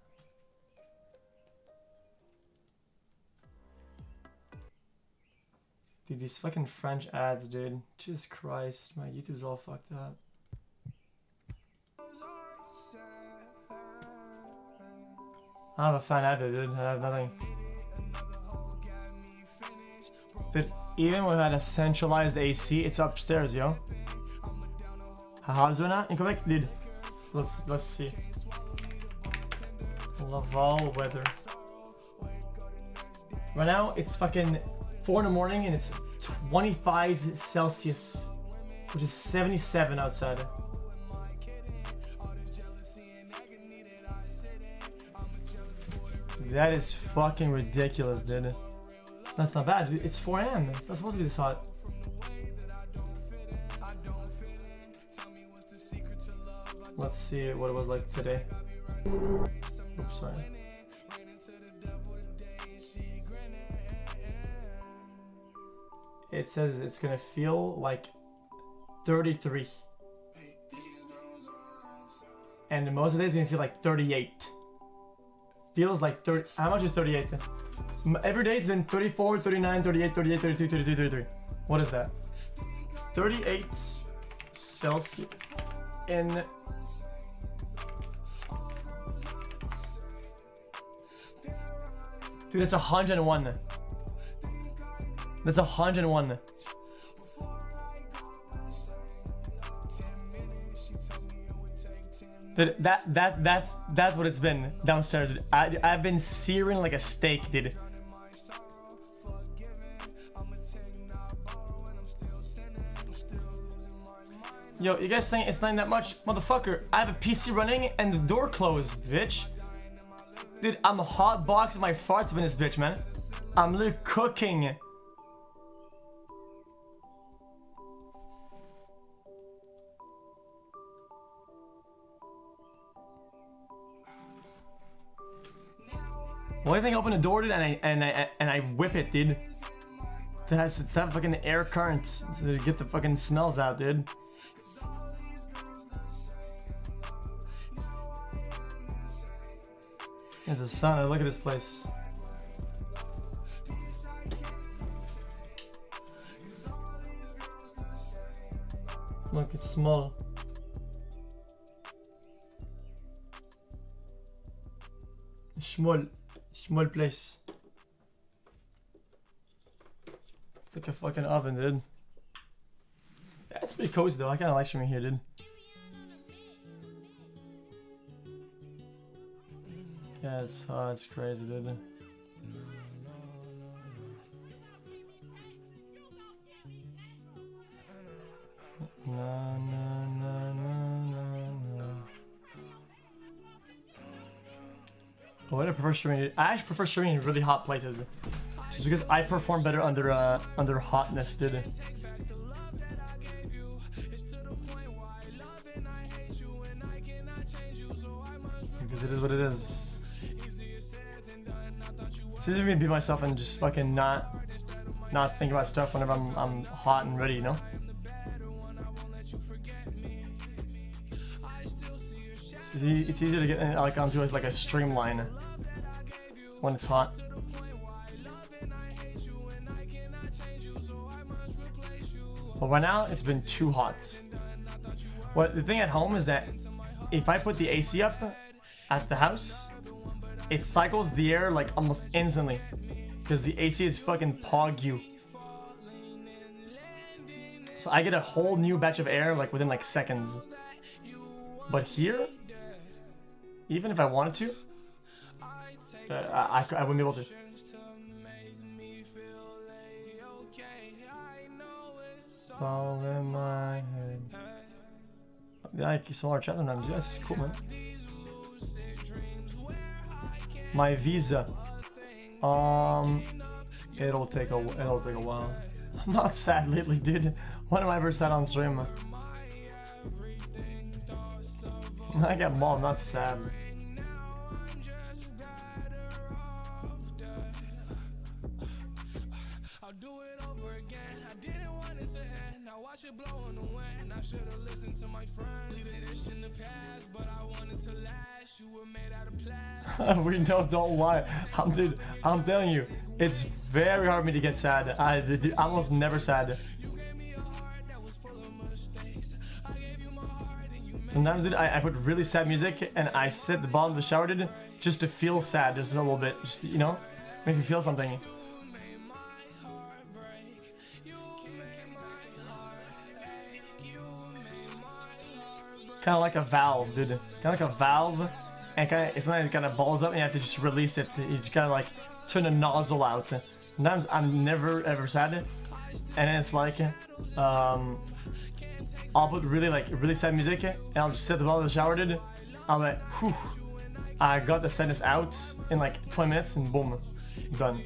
Dude, these fucking French ads, dude. Jesus Christ, my YouTube's all fucked up. I don't have a fan either, dude. I have nothing. Dude, even without a centralized A C, it's upstairs, yo. How is it now in Quebec, dude? Let's let's see. Laval weather. Right now, it's fucking four in the morning and it's twenty-five Celsius, which is seventy-seven outside. That is fucking ridiculous, dude. That's not bad. It's four A M It's not supposed to be this hot. Let's see what it was like today. Oops, sorry. It says it's gonna feel like thirty-three. And most of the days it's gonna feel like thirty-eight. Feels like thirty. How much is thirty-eight? Every day it's been thirty-four, thirty-nine, thirty-eight, thirty-eight, thirty-two, thirty-two, thirty-three. What is that? thirty-eight Celsius in dude, that's one hundred and one. That's one hundred and one. Dude, that that that's that's what it's been downstairs. Dude. I I've been searing like a steak, dude. Yo, you guys saying it's not that much? Motherfucker, I have a P C running and the door closed, bitch. Dude, I'm hot boxing my farts in this bitch, man. I'm literally cooking. Well, I think I open the door, dude, and I and I and I whip it, dude. To have, to have fucking air currents to get the fucking smells out, dude. There's a sun. Look at this place. Look, it's small. Small. Small place. It's like a fucking oven, dude. Yeah, it's pretty cozy though. I kinda like streaming here, dude. Yeah, it's uh, it's crazy, dude. No, no, no, no, no, no. Oh, I prefer streaming. I actually prefer streaming in really hot places, just because I perform better under uh under hotness, dude. Because it is what it is. It's easier for me to be myself and just fucking not not think about stuff whenever I'm I'm hot and ready, you know? It's, easy, it's easier to get in, like onto like a streamline when it's hot. But right now it's been too hot. Well, the thing at home is that if I put the A C up at the house, it cycles the air like almost instantly because the A C is fucking pog you. So I get a whole new batch of air like within like seconds. But here, even if I wanted to, uh, I, I, I wouldn't be able to. All in my head. Yeah, I like smaller chat sometimes. Yeah, this is cool, man. My visa. Um, it'll take a it'll take a while. I'm not sad lately, dude. When am I ever sad on stream? I get mom, not sad. We know, don't lie. I'm dude, I'm telling you, it's very hard for me to get sad. I dude, I'm almost never sad. Sometimes dude, I, I put really sad music and I sit at the bottom of the shower, dude, just to feel sad, just a little bit, just, you know, make me feel something. Kind of like a valve, dude. Kind of like a valve and kind of it's not kind of balls up, and you have to just release it. You just kind of like turn the nozzle out. Sometimes I'm never ever sad, and then it's like um, I'll put really like really sad music, and I'll just sit while the shower did. I'm like, whew, I got the sadness out in like twenty minutes, and boom, done.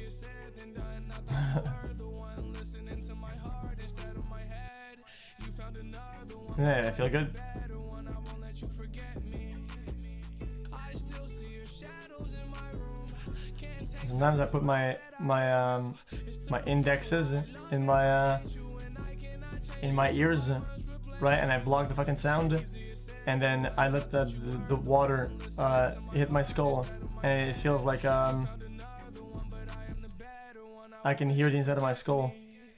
Yeah, I feel good. Sometimes I put my my um my indexes in my uh in my ears, right, and I block the fucking sound, and then I let the the, the water uh hit my skull, and it feels like um I can hear the inside of my skull.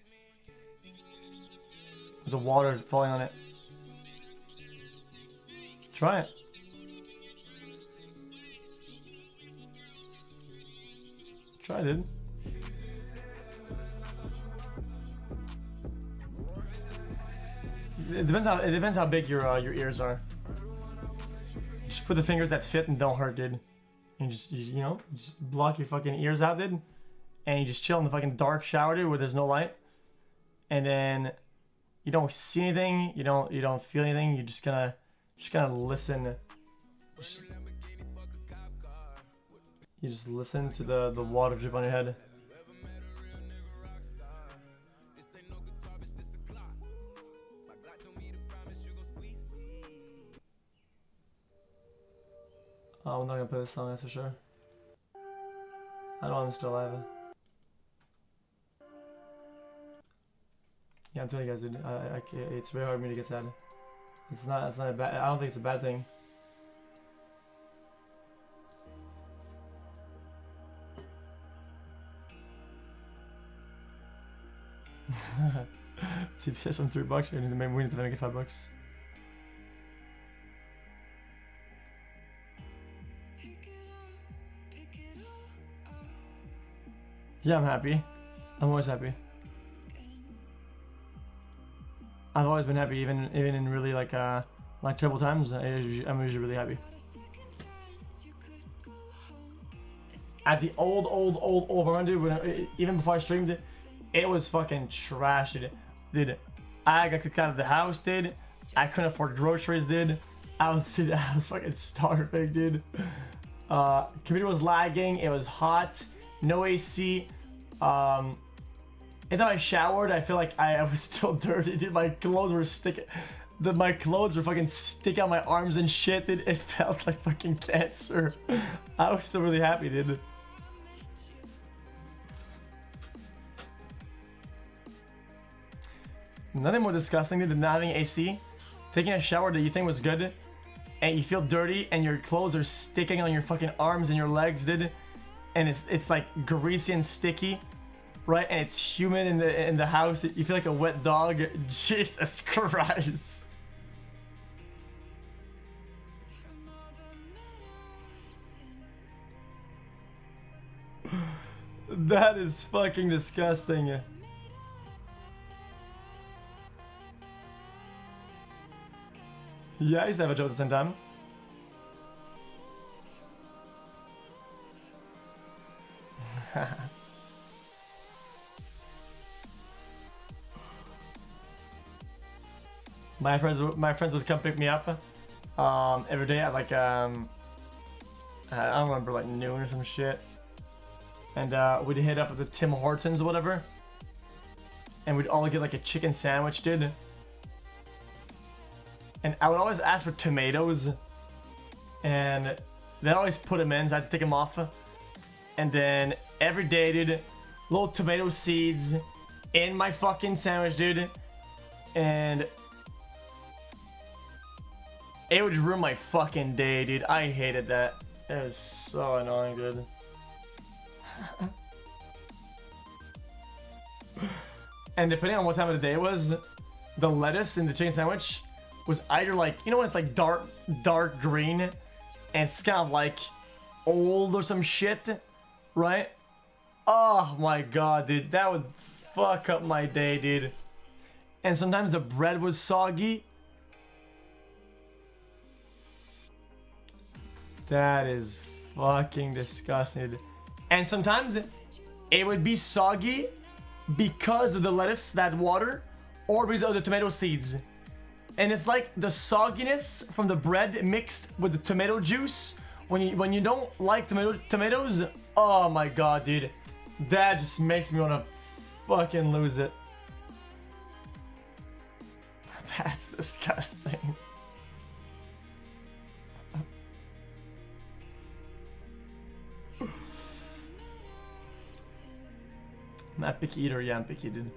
The water falling on it. Try it. Try it, dude. It depends how it depends how big your uh, your ears are. Just put the fingers that fit and don't hurt, dude. And just you, you know, just block your fucking ears out, dude. And you just chill in the fucking dark shower, dude, where there's no light. And then you don't see anything, you don't you don't feel anything. You're just gonna just gonna listen. Just, you just listen to the the water drip on your head. Oh, I'm not gonna play this song, that's for sure. I know I'm still alive. Yeah, I'm telling you guys, dude. I, I, it's very hard for me to get sad. It's not. It's not a bad. I don't think it's a bad thing. See, this on three bucks. We need to make, we need to make it five bucks. Yeah, I'm happy. I'm always happy. I've always been happy, even even in really like uh like terrible times. I usually, I'm usually really happy. At the old old old old run, dude, when I, even before I streamed it, it was fucking trash, dude. Dude, I got kicked out of the house, dude. I couldn't afford groceries, dude. I was dude, I was fucking starving, dude. Uh, computer was lagging. It was hot. No A C. Um. And then I showered, I feel like I, I was still dirty, dude. My clothes were sticking. The, my clothes were fucking sticking out my arms and shit, dude. It felt like fucking cancer. I was still really happy, dude. Nothing more disgusting than not having A C. Taking a shower that you think was good, and you feel dirty, and your clothes are sticking on your fucking arms and your legs, dude. And it's it's like greasy and sticky. Right, and it's humid in the in the house. You feel like a wet dog. Jesus Christ. That is fucking disgusting. Yeah, I used to have a job at the same time. My friends, my friends would come pick me up um, every day at like um, I don't remember, like noon or some shit, and uh, we'd hit up at the Tim Hortons or whatever, and we'd all get like a chicken sandwich, dude. And I would always ask for tomatoes, and they always put them in, so I had to take them off. And then every day, dude, little tomato seeds in my fucking sandwich, dude, and it would ruin my fucking day, dude. I hated that. It was so annoying, dude. And depending on what time of the day it was, the lettuce in the chicken sandwich was either like, you know when it's like dark, dark green, and it's kind of like old or some shit, right? Oh my god, dude. That would fuck up my day, dude. And sometimes the bread was soggy. That is fucking disgusting. And sometimes it would be soggy because of the lettuce, that water, or because of the tomato seeds. And it's like the sogginess from the bread mixed with the tomato juice. When you when you don't like tomato tomatoes, oh my god, dude, that just makes me wanna fucking lose it. That's disgusting. I'm not a picky eater, yeah, I'm picky, dude.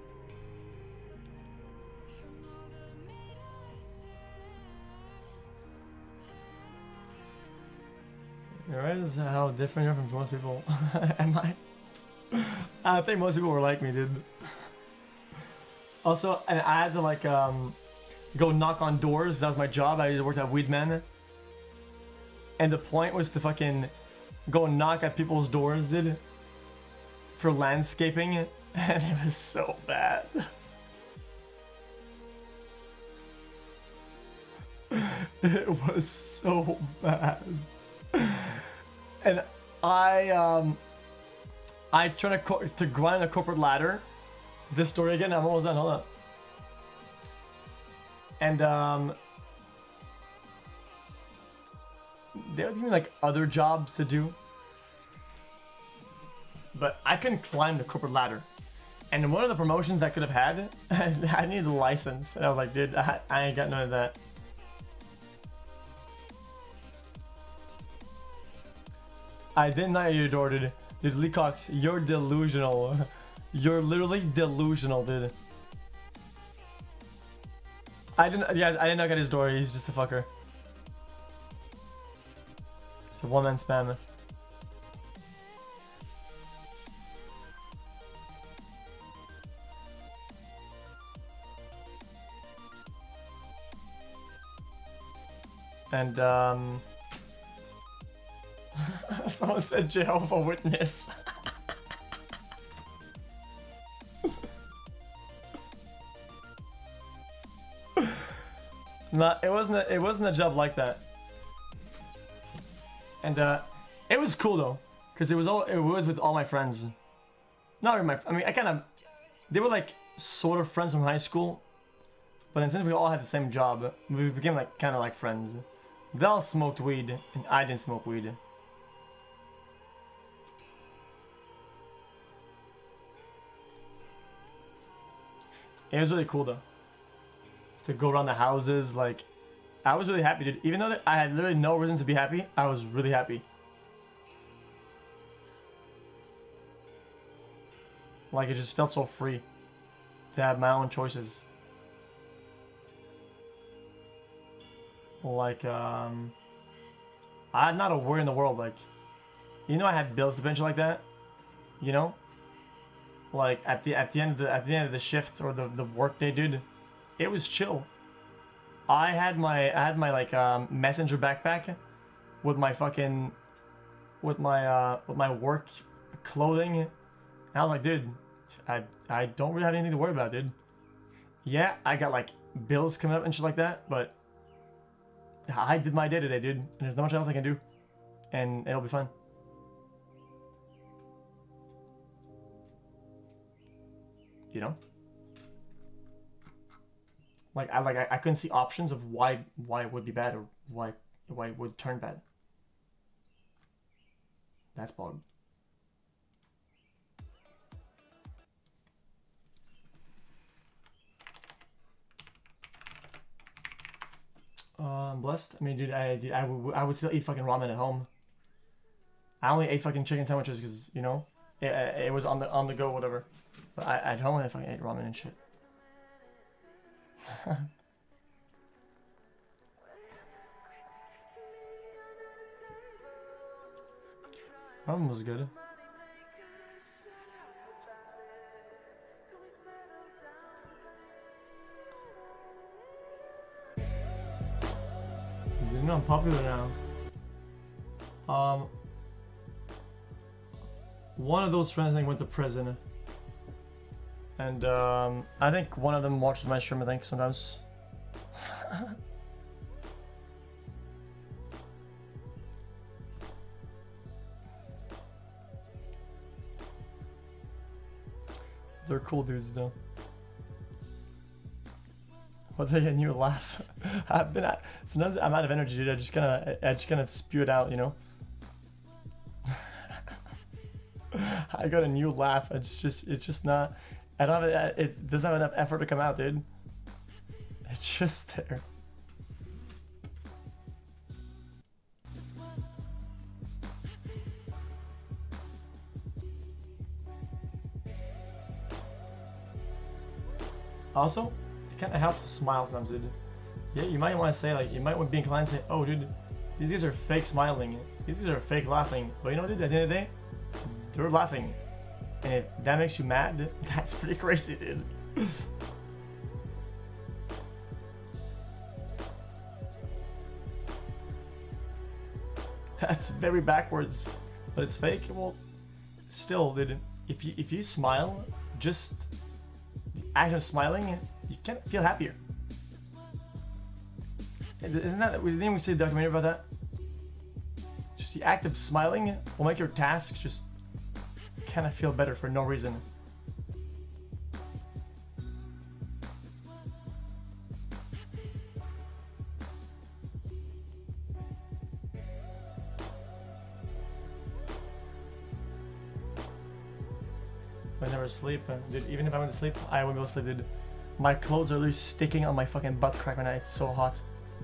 You realize how different you're from most people? Am I? I think most people were like me, dude. Also, and I had to like um go knock on doors. That was my job. I worked at Weedman. And the point was to fucking go knock at people's doors, dude. For landscaping. And it was so bad. It was so bad. And I um I try to to grind a corporate ladder. This story again. I'm almost done. Hold on. And um, they would give me like other jobs to do, but I couldn't climb the corporate ladder. And one of the promotions I could have had, I needed a license, and I was like, dude, I, I ain't got none of that. I didn't knock at your door, dude. Dude, Leacox, you're delusional. You're literally delusional, dude. I didn't, yeah, I didn't knock at his door. He's just a fucker. It's a one-man spam. And, um... someone said Jehovah Witness. Nah, it wasn't a, it wasn't a job like that. And, uh, it was cool, though. Because it was all, it was with all my friends. Not really my, I mean, I kind of, they were, like, sort of friends from high school. But then since we all had the same job, we became, like, kind of like friends. They all smoked weed, and I didn't smoke weed. It was really cool, though. To go around the houses, like... I was really happy, dude. Even though I had literally no reason to be happy, I was really happy. Like, it just felt so free. To have my own choices. Like, um... I had not a worry in the world, like... You know I had bills to bench like that? You know? Like, at the at the end of the at the end of the shift or the, the work day, dude, it was chill. I had my I had my like um, messenger backpack with my fucking with my uh with my work clothing, and I was like, dude, I I don't really have anything to worry about, dude. Yeah, I got like bills coming up and shit like that, but I did my day today, dude, and there's not much else I can do, and it'll be fun. You know, like I like I, I couldn't see options of why why it would be bad or why why it would turn bad. That's bug. Uh, I'm blessed. I mean, dude, I dude, I would I would still eat fucking ramen at home. I only ate fucking chicken sandwiches because you know it, it was on the on the go, whatever. But I, at home I fucking ate ramen and shit. Ramen was good. You know I'm popular now. Um, one of those friends I think went to prison. And um, I think one of them watches my stream, I think, sometimes. They're cool dudes though. What they a new laugh? I've been at, sometimes I'm out of energy, dude. I just kind of I just kind of spew it out, you know. I got a new laugh. It's just it's just not. I don't have it. It doesn't have enough effort to come out, dude. It's just there. Also, it kind of helps to smile sometimes, dude. Yeah, you might want to say, like, you might want to be inclined to say, oh, dude, these guys are fake smiling. These guys are fake laughing. But you know what, dude? At the end of the day, they're laughing. And if that makes you mad, that's pretty crazy, dude. That's very backwards. But it's fake. Well, still, dude, if you, if you smile, just the act of smiling, you can feel happier. Isn't that, didn't we see a documentary about that? Just the act of smiling will make your task just kind of feel better for no reason. I never sleep, dude. Even if I went to sleep, I wouldn't be able to sleep, dude. My clothes are literally sticking on my fucking butt crack right now. It's so hot.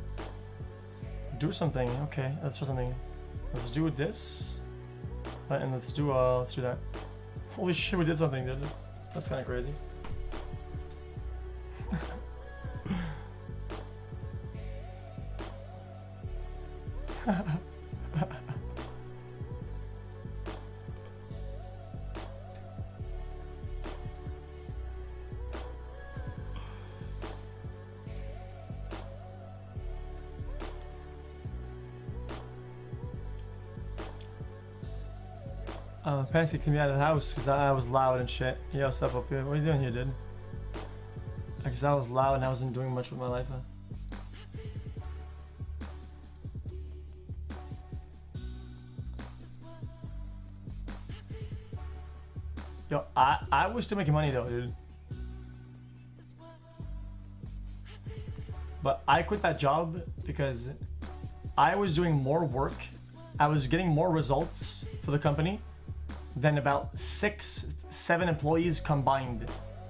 Do something. Okay, let's do something. Let's do this, and let's do uh, let's do that. Holy shit, we did something, dude. That's kind of crazy. Uh, Pansy kicked me out of the house because I was loud and shit. Yo, what's up up here? What are you doing here, dude? Because I was loud and I wasn't doing much with my life. Huh? Yo, I, I was still making money though, dude. But I quit that job because I was doing more work. I was getting more results for the company than about six, seven employees combined.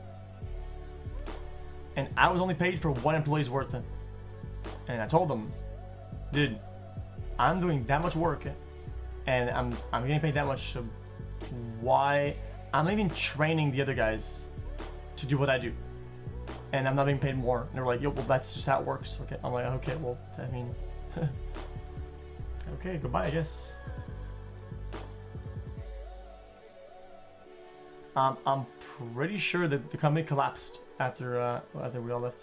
And I was only paid for one employee's worth. And I told them, dude, I'm doing that much work and I'm, I'm getting paid that much, so why? I'm not even training the other guys to do what I do. And I'm not being paid more. And they're like, yo, well, that's just how it works. Okay, I'm like, okay, well, I mean, okay, goodbye, I guess. Um, I'm pretty sure that the company collapsed after uh, after we all left.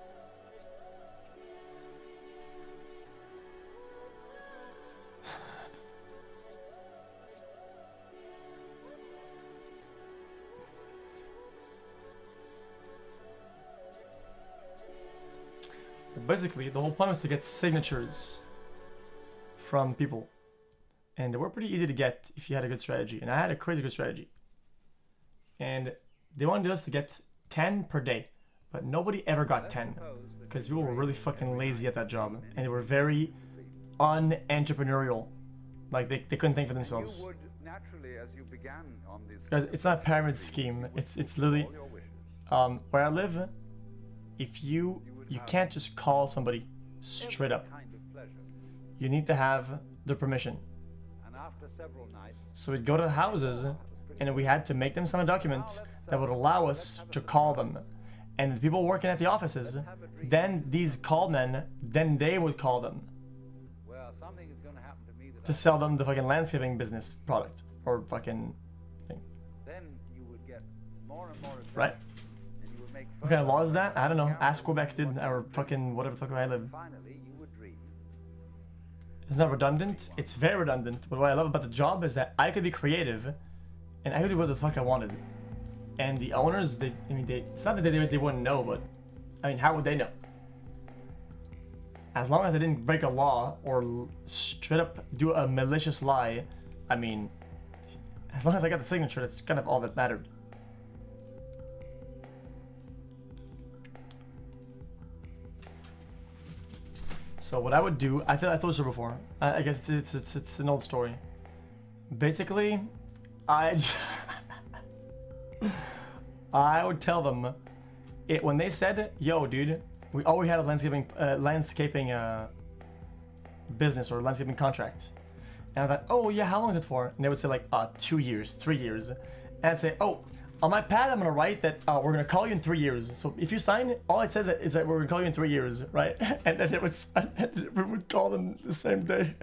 Basically, the whole plan was to get signatures from people, and they were pretty easy to get if you had a good strategy. And I had a crazy good strategy. And they wanted us to get ten per day, but nobody ever got ten because people were really fucking lazy at that job, and they were very un-entrepreneurial. Like they, they couldn't think for themselves. Guys, it's not a pyramid scheme. It's it's literally um, where I live. If you you can't just call somebody straight up. You need to have their permission. So we'd go to the houses, and we had to make them sign a document that would allow us to call them. And the people working at the offices, then these call men, then they would call them to sell them the fucking landscaping business product or fucking thing. Right? What kind of law is that? I don't know. Ask Quebec, did or fucking whatever the fuck I live. It's not redundant. It's very redundant. But what I love about the job is that I could be creative, and I could do what the fuck I wanted. And the owners, they, I mean, they, it's not that they, they wouldn't know, but I mean, how would they know? As long as I didn't break a law or straight up do a malicious lie, I mean, as long as I got the signature, that's kind of all that mattered. So what I would do, I think I told you before. I, I guess it's, it's it's an old story. Basically, I I would tell them it when they said, "Yo, dude, we already had a landscaping uh, landscaping uh, business or landscaping contract," and I thought, "Oh yeah, how long is it for?" And they would say like, "Uh, two years, three years," and I'd say, "Oh." On my pad, I'm gonna write that uh, we're gonna call you in three years. So if you sign, all it says that is that we're gonna call you in three years, right? And then it would, and we would call them the same day.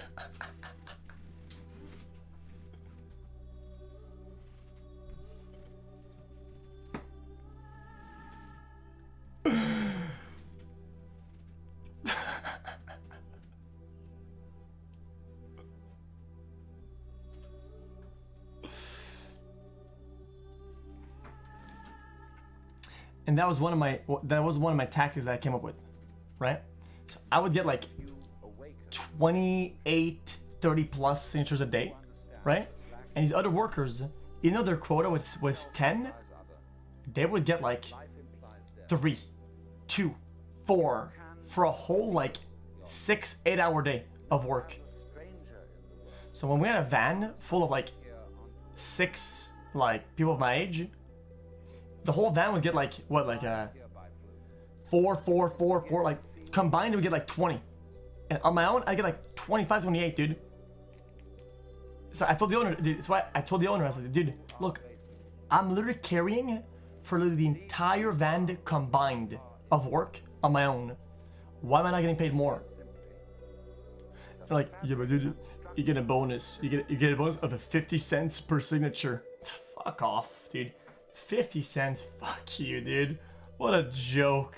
And that was one of my that was one of my tactics that I came up with, right? So I would get like twenty-eight, thirty plus signatures a day, right? And these other workers, even though their quota was was ten, they would get like three, two, four for a whole like six, eight hour day of work. So when we had a van full of like six like people of my age, the whole van would get like what, like uh four, four, four, four, like combined it would get like twenty. And on my own, I get like twenty-five, twenty-eight, dude. So I told the owner, dude, that's why I told the owner, I said, dude, look, I'm literally carrying for literally the entire van combined of work on my own. Why am I not getting paid more? They're like, yeah, but dude, you get a bonus. You get you get a bonus of a fifty cents per signature. Fuck off, dude. fifty cents? Fuck you, dude. What a joke.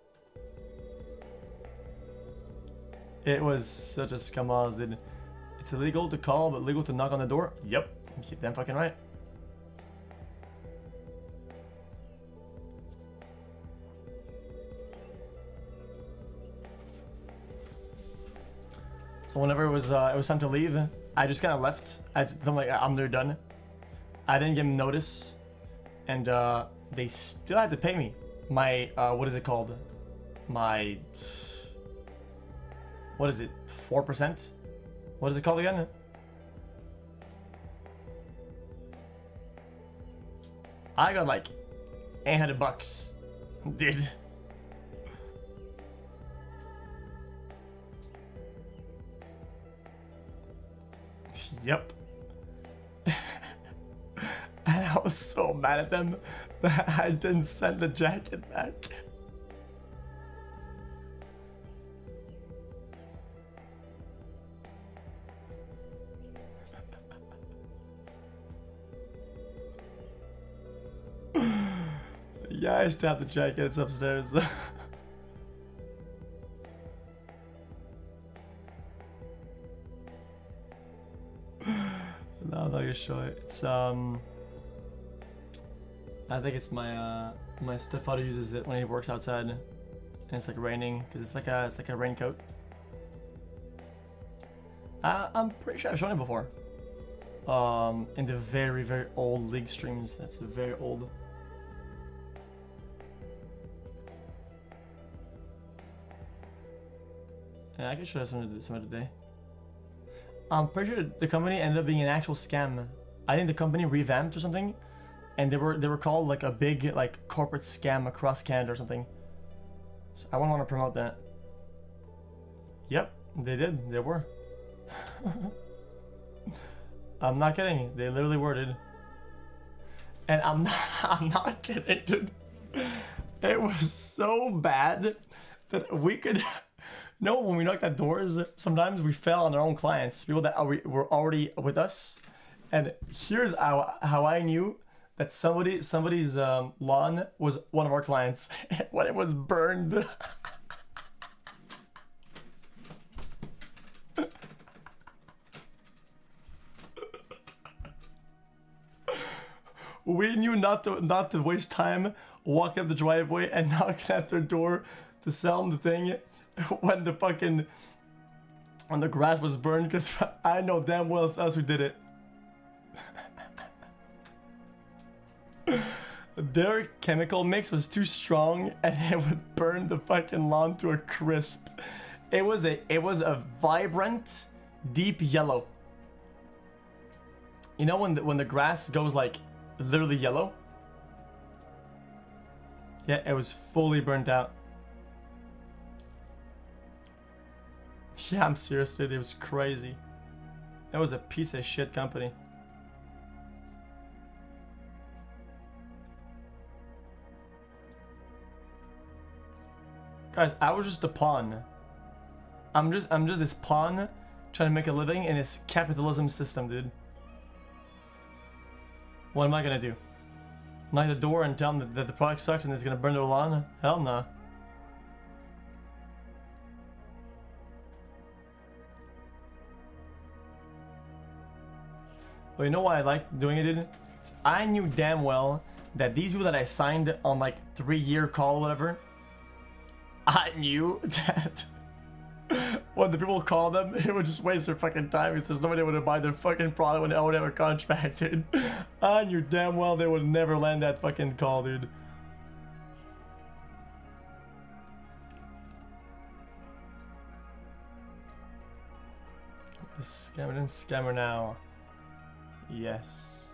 It was such a scumaz, dude. It's illegal to call, but legal to knock on the door? Yep. You're damn fucking right. So whenever it was uh, it was time to leave, I just kind of left. I I'm like, I'm there done. I didn't give them notice. And uh, they still had to pay me my, uh, what is it called? My, what is it, four percent? What is it called again? I got like eight hundred bucks, dude. Yep. And I was so mad at them that I didn't send the jacket back. Yeah, I still have the jacket, it's upstairs. No, I'm not gonna show it. It's um I think it's my uh my stepfather uses it when he works outside and it's like raining because it's like a it's like a raincoat. Uh, I'm pretty sure I've shown it before. Um in the very very old League streams. That's very old. Yeah, I can show you some, some other day. I'm pretty sure the company ended up being an actual scam. I think the company revamped or something, and they were they were called like a big like corporate scam across Canada or something. So I wouldn't want to promote that. Yep, they did. They were. I'm not kidding. They literally were, dude. And I'm not. I'm not kidding, dude. It was so bad that we could. No, when we knocked at doors, sometimes we fell on our own clients, people that were already with us. And here's how, how I knew that somebody somebody's um, lawn was one of our clients when it was burned. We knew not to not to waste time walking up the driveway and knocking at their door to sell them the thing. When the fucking when the grass was burned, because I know damn well it's us who did it. Their chemical mix was too strong and it would burn the fucking lawn to a crisp. It was a it was a vibrant, deep yellow. You know when the, when the grass goes like literally yellow? Yeah, it was fully burnt out. Yeah, I'm serious, dude. It was crazy. It was a piece of shit company. Guys, I was just a pawn. I'm just I'm just this pawn trying to make a living in this capitalism system, dude. What am I gonna do? Knock the door and tell them that, that the product sucks and it's gonna burn their lawn? Hell no. Well, you know why I like doing it, dude? I knew damn well that these people that I signed on like three year call or whatever, I knew that when the people call them, it would just waste their fucking time because there's nobody that would buy their fucking product when they already have a contract, dude. I knew damn well they would never land that fucking call, dude. Scammer and scammer now. Yes.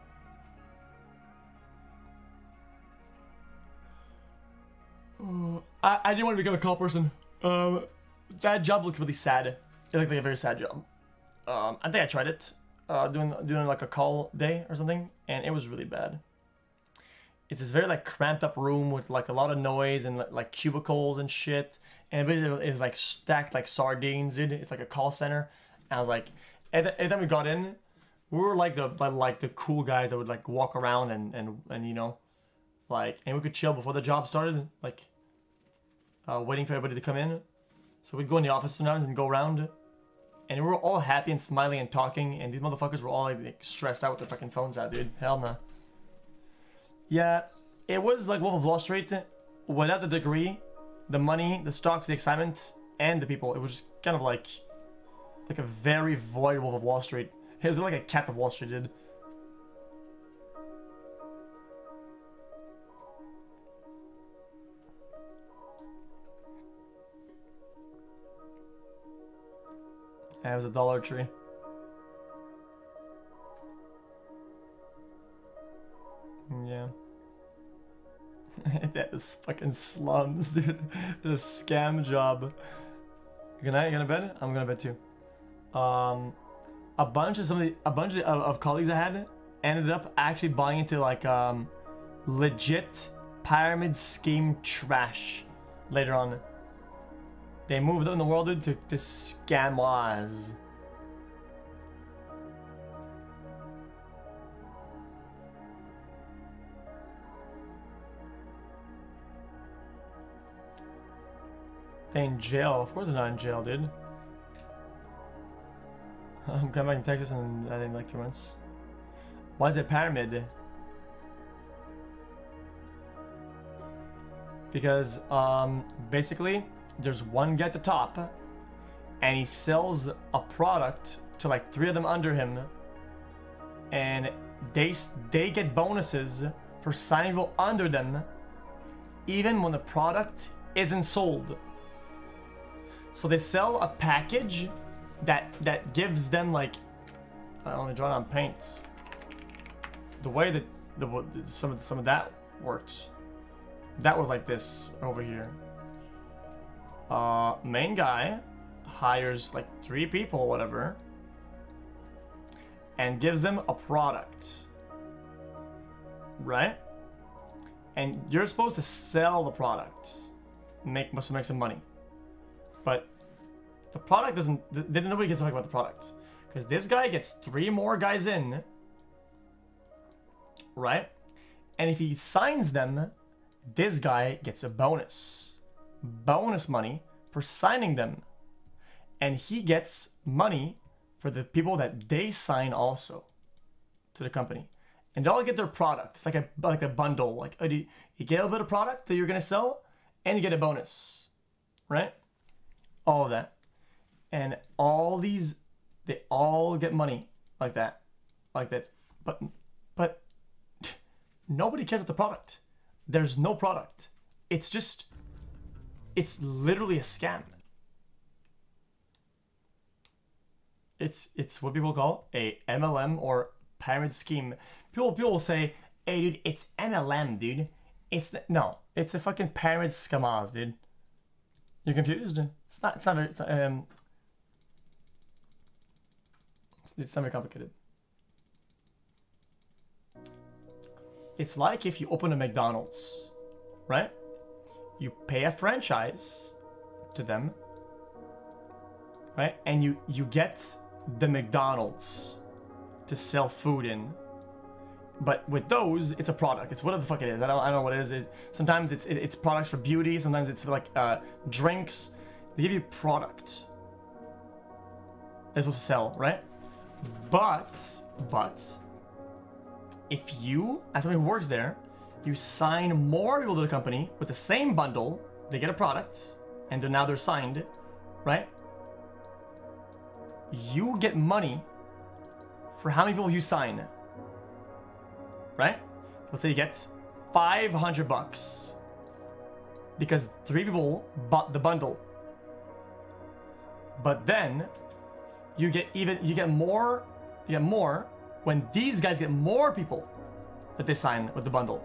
I, I didn't want to become a call person. Um, that job looked really sad. It looked like a very sad job. Um, I think I tried it, uh, doing doing like a call day or something, and it was really bad. It's this very like cramped up room with like a lot of noise and like cubicles and shit, and it is like stacked like sardines, dude. It's like a call center. And I was like, every time we got in, we were like the like the cool guys that would like walk around and and and you know, like, and we could chill before the job started, like, uh, waiting for everybody to come in. So we'd go in the office sometimes and go around, and we were all happy and smiling and talking, and these motherfuckers were all like, like stressed out with their fucking phones out, dude. Hell no. Yeah, it was like Wolf of Wall Street without the degree, the money, the stocks, the excitement, and the people. It was just kind of like, like a very void Wolf of Wall Street. It was like a Cat of Wall Street, dude. Yeah, it was a Dollar Tree. Yeah. That is fucking slums, dude. This scam job. Good night, you gonna bed? I'm gonna bed too. Um, a bunch of some of the, a bunch of, of colleagues I had ended up actually buying into like um, legit pyramid scheme trash later on. They moved up in the world, dude, to, to scammers. They're in jail. Of course they're not in jail, dude. I'm coming back in Texas and I think like three months. Why is it pyramid? Because um, basically there's one guy at the top and he sells a product to like three of them under him, and they they get bonuses for signing people under them even when the product isn't sold. So they sell a package that that gives them like, I only drawn on paints. The way that the some of some of that worked, that was like this over here. Uh, main guy hires like three people or whatever and gives them a product, right? And you're supposed to sell the product, make must make some money, but the product doesn't. Then nobody gets to talk about the product because this guy gets three more guys in, right? And if he signs them, this guy gets a bonus. Bonus money for signing them, and he gets money for the people that they sign also to the company, and they all get their product. It's like a like a bundle. Like you get a bit of product that you're gonna sell, and you get a bonus, right? All of that, and all these they all get money like that, like that. But but nobody cares about the product. There's no product. It's just. It's literally a scam. it's it's what people call a M L M or pyramid scheme. People people will say, "Hey, dude, it's M L M, dude. It's the, no, it's a fucking pyramid scammers, dude." You're confused? It's not. It's not. Very, it's not um. It's, it's not very complicated. It's like if you open a McDonald's, right? You pay a franchise to them, right? And you you get the McDonald's to sell food in. But with those, it's a product. It's whatever the fuck it is. I don't I don't know what it is. It, sometimes it's it, it's products for beauty. Sometimes it's like uh, drinks. They give you product. They're supposed to sell, right? But but if you, as somebody who works there, you sign more people to the company with the same bundle, they get a product, and they're, now they're signed, right? You get money for how many people you sign, right? Let's say you get five hundred bucks because three people bought the bundle. But then you get even, you get more, you get more when these guys get more people that they sign with the bundle.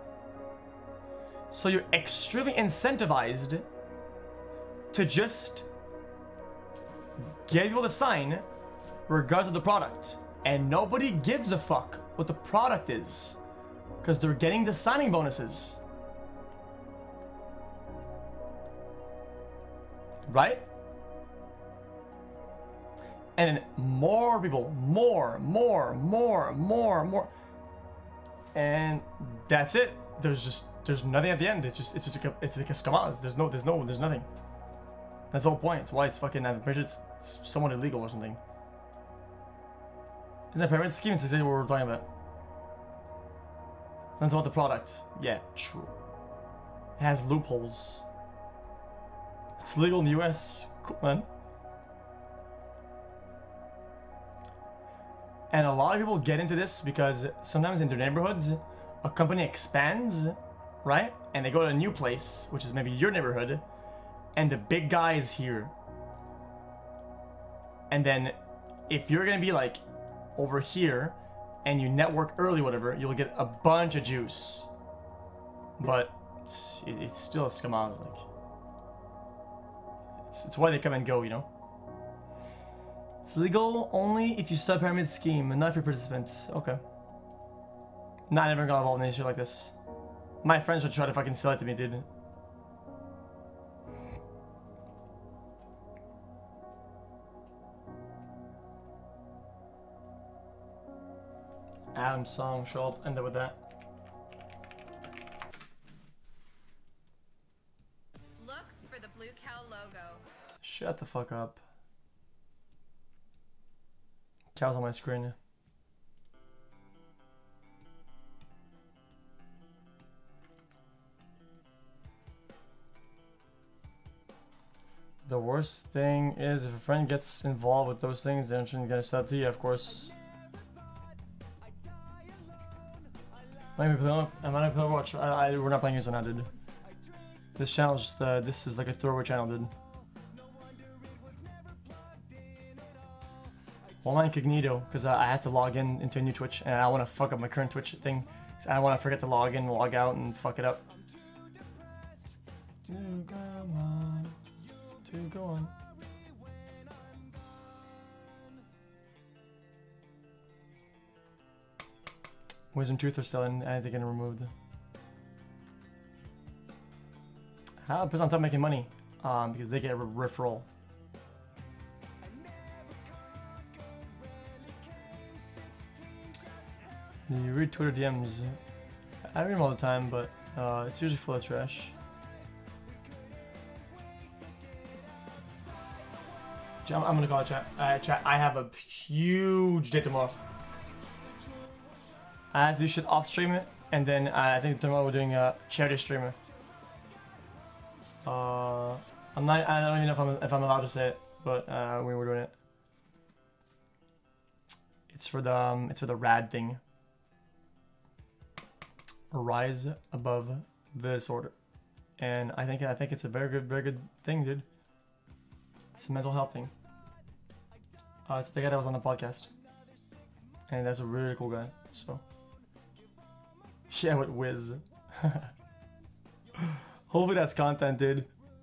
So you're extremely incentivized to just get people to sign regardless of the product. And nobody gives a fuck what the product is because they're getting the signing bonuses. Right? And then more people, more, more, more, more, more. And that's it. There's just, there's nothing at the end. It's just, it's just like a, it's like a scammers. There's no, there's no, there's nothing. That's the whole point. It's why it's fucking, I'm pretty sure it's, it's somewhat illegal or something. Isn't that pyramid scheme? It's exactly what we're talking about. That's about the product. Yeah, true. It has loopholes. It's legal in the U S. Cool, man. And a lot of people get into this because sometimes in their neighborhoods, a company expands, right? And they go to a new place, which is maybe your neighborhood, and the big guy is here. And then if you're gonna be like over here and you network early, whatever, you'll get a bunch of juice. But it's still a scammers, like. It's, it's why they come and go, you know? It's legal only if you start a pyramid scheme and not for participants. Okay. Not ever got involved in any shit like this. My friends would try to fucking sell it to me, dude. Adam's song, so I'll end up with that. Look for the Blue Cow logo. Shut the fuck up. Cow's on my screen. The worst thing is if a friend gets involved with those things, they're gonna get set to you, of course. Am I playing Overwatch? I, I, we're not playing this one now, dude. This channel is just, uh, this is like a throwaway channel, dude. Well, incognito, because uh, I had to log in into a new Twitch, and I want to fuck up my current Twitch thing. So I don't want to forget to log in, log out, and fuck it up. To go on, to go on. Wisdom Tooth are still in, and they're getting removed. How? Put on top making money, um, because they get a referral. You read Twitter D Ms. I read them all the time, but uh, it's usually full of trash. I'm, I'm gonna call it chat. Uh, chat. I have a huge day tomorrow. I have to do shit off stream, and then uh, I think tomorrow we're doing a charity streamer. Uh, I'm not. I don't even know if I'm if I'm allowed to say it, but uh, we were doing it. It's for the um, it's for the rad thing. Rise above the disorder, and I think I think it's a very good, very good thing, dude. It's a mental health thing. Uh, it's the guy that was on the podcast. And that's a really cool guy, so. Yeah, with Wiz. Hopefully that's content, dude.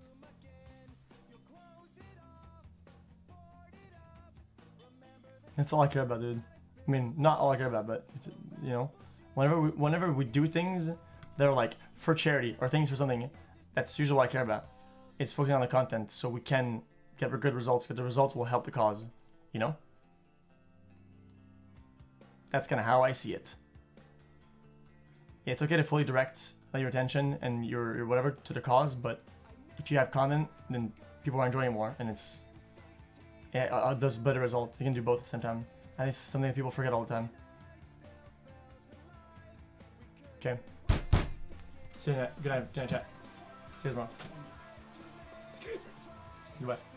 That's all I care about, dude. I mean, not all I care about, but it's, you know, whenever we, whenever we do things that are like for charity or things for something, that's usually what I care about. It's focusing on the content so we can get good results, because the results will help the cause, you know? That's kind of how I see it. Yeah, it's okay to fully direct like, your attention and your, your whatever to the cause, but if you have content, then people are enjoying more, and it's yeah, uh, does better result. You can do both at the same time. I think it's something that people forget all the time. Okay. See you in a, good night, good night, chat. See you tomorrow. Goodbye.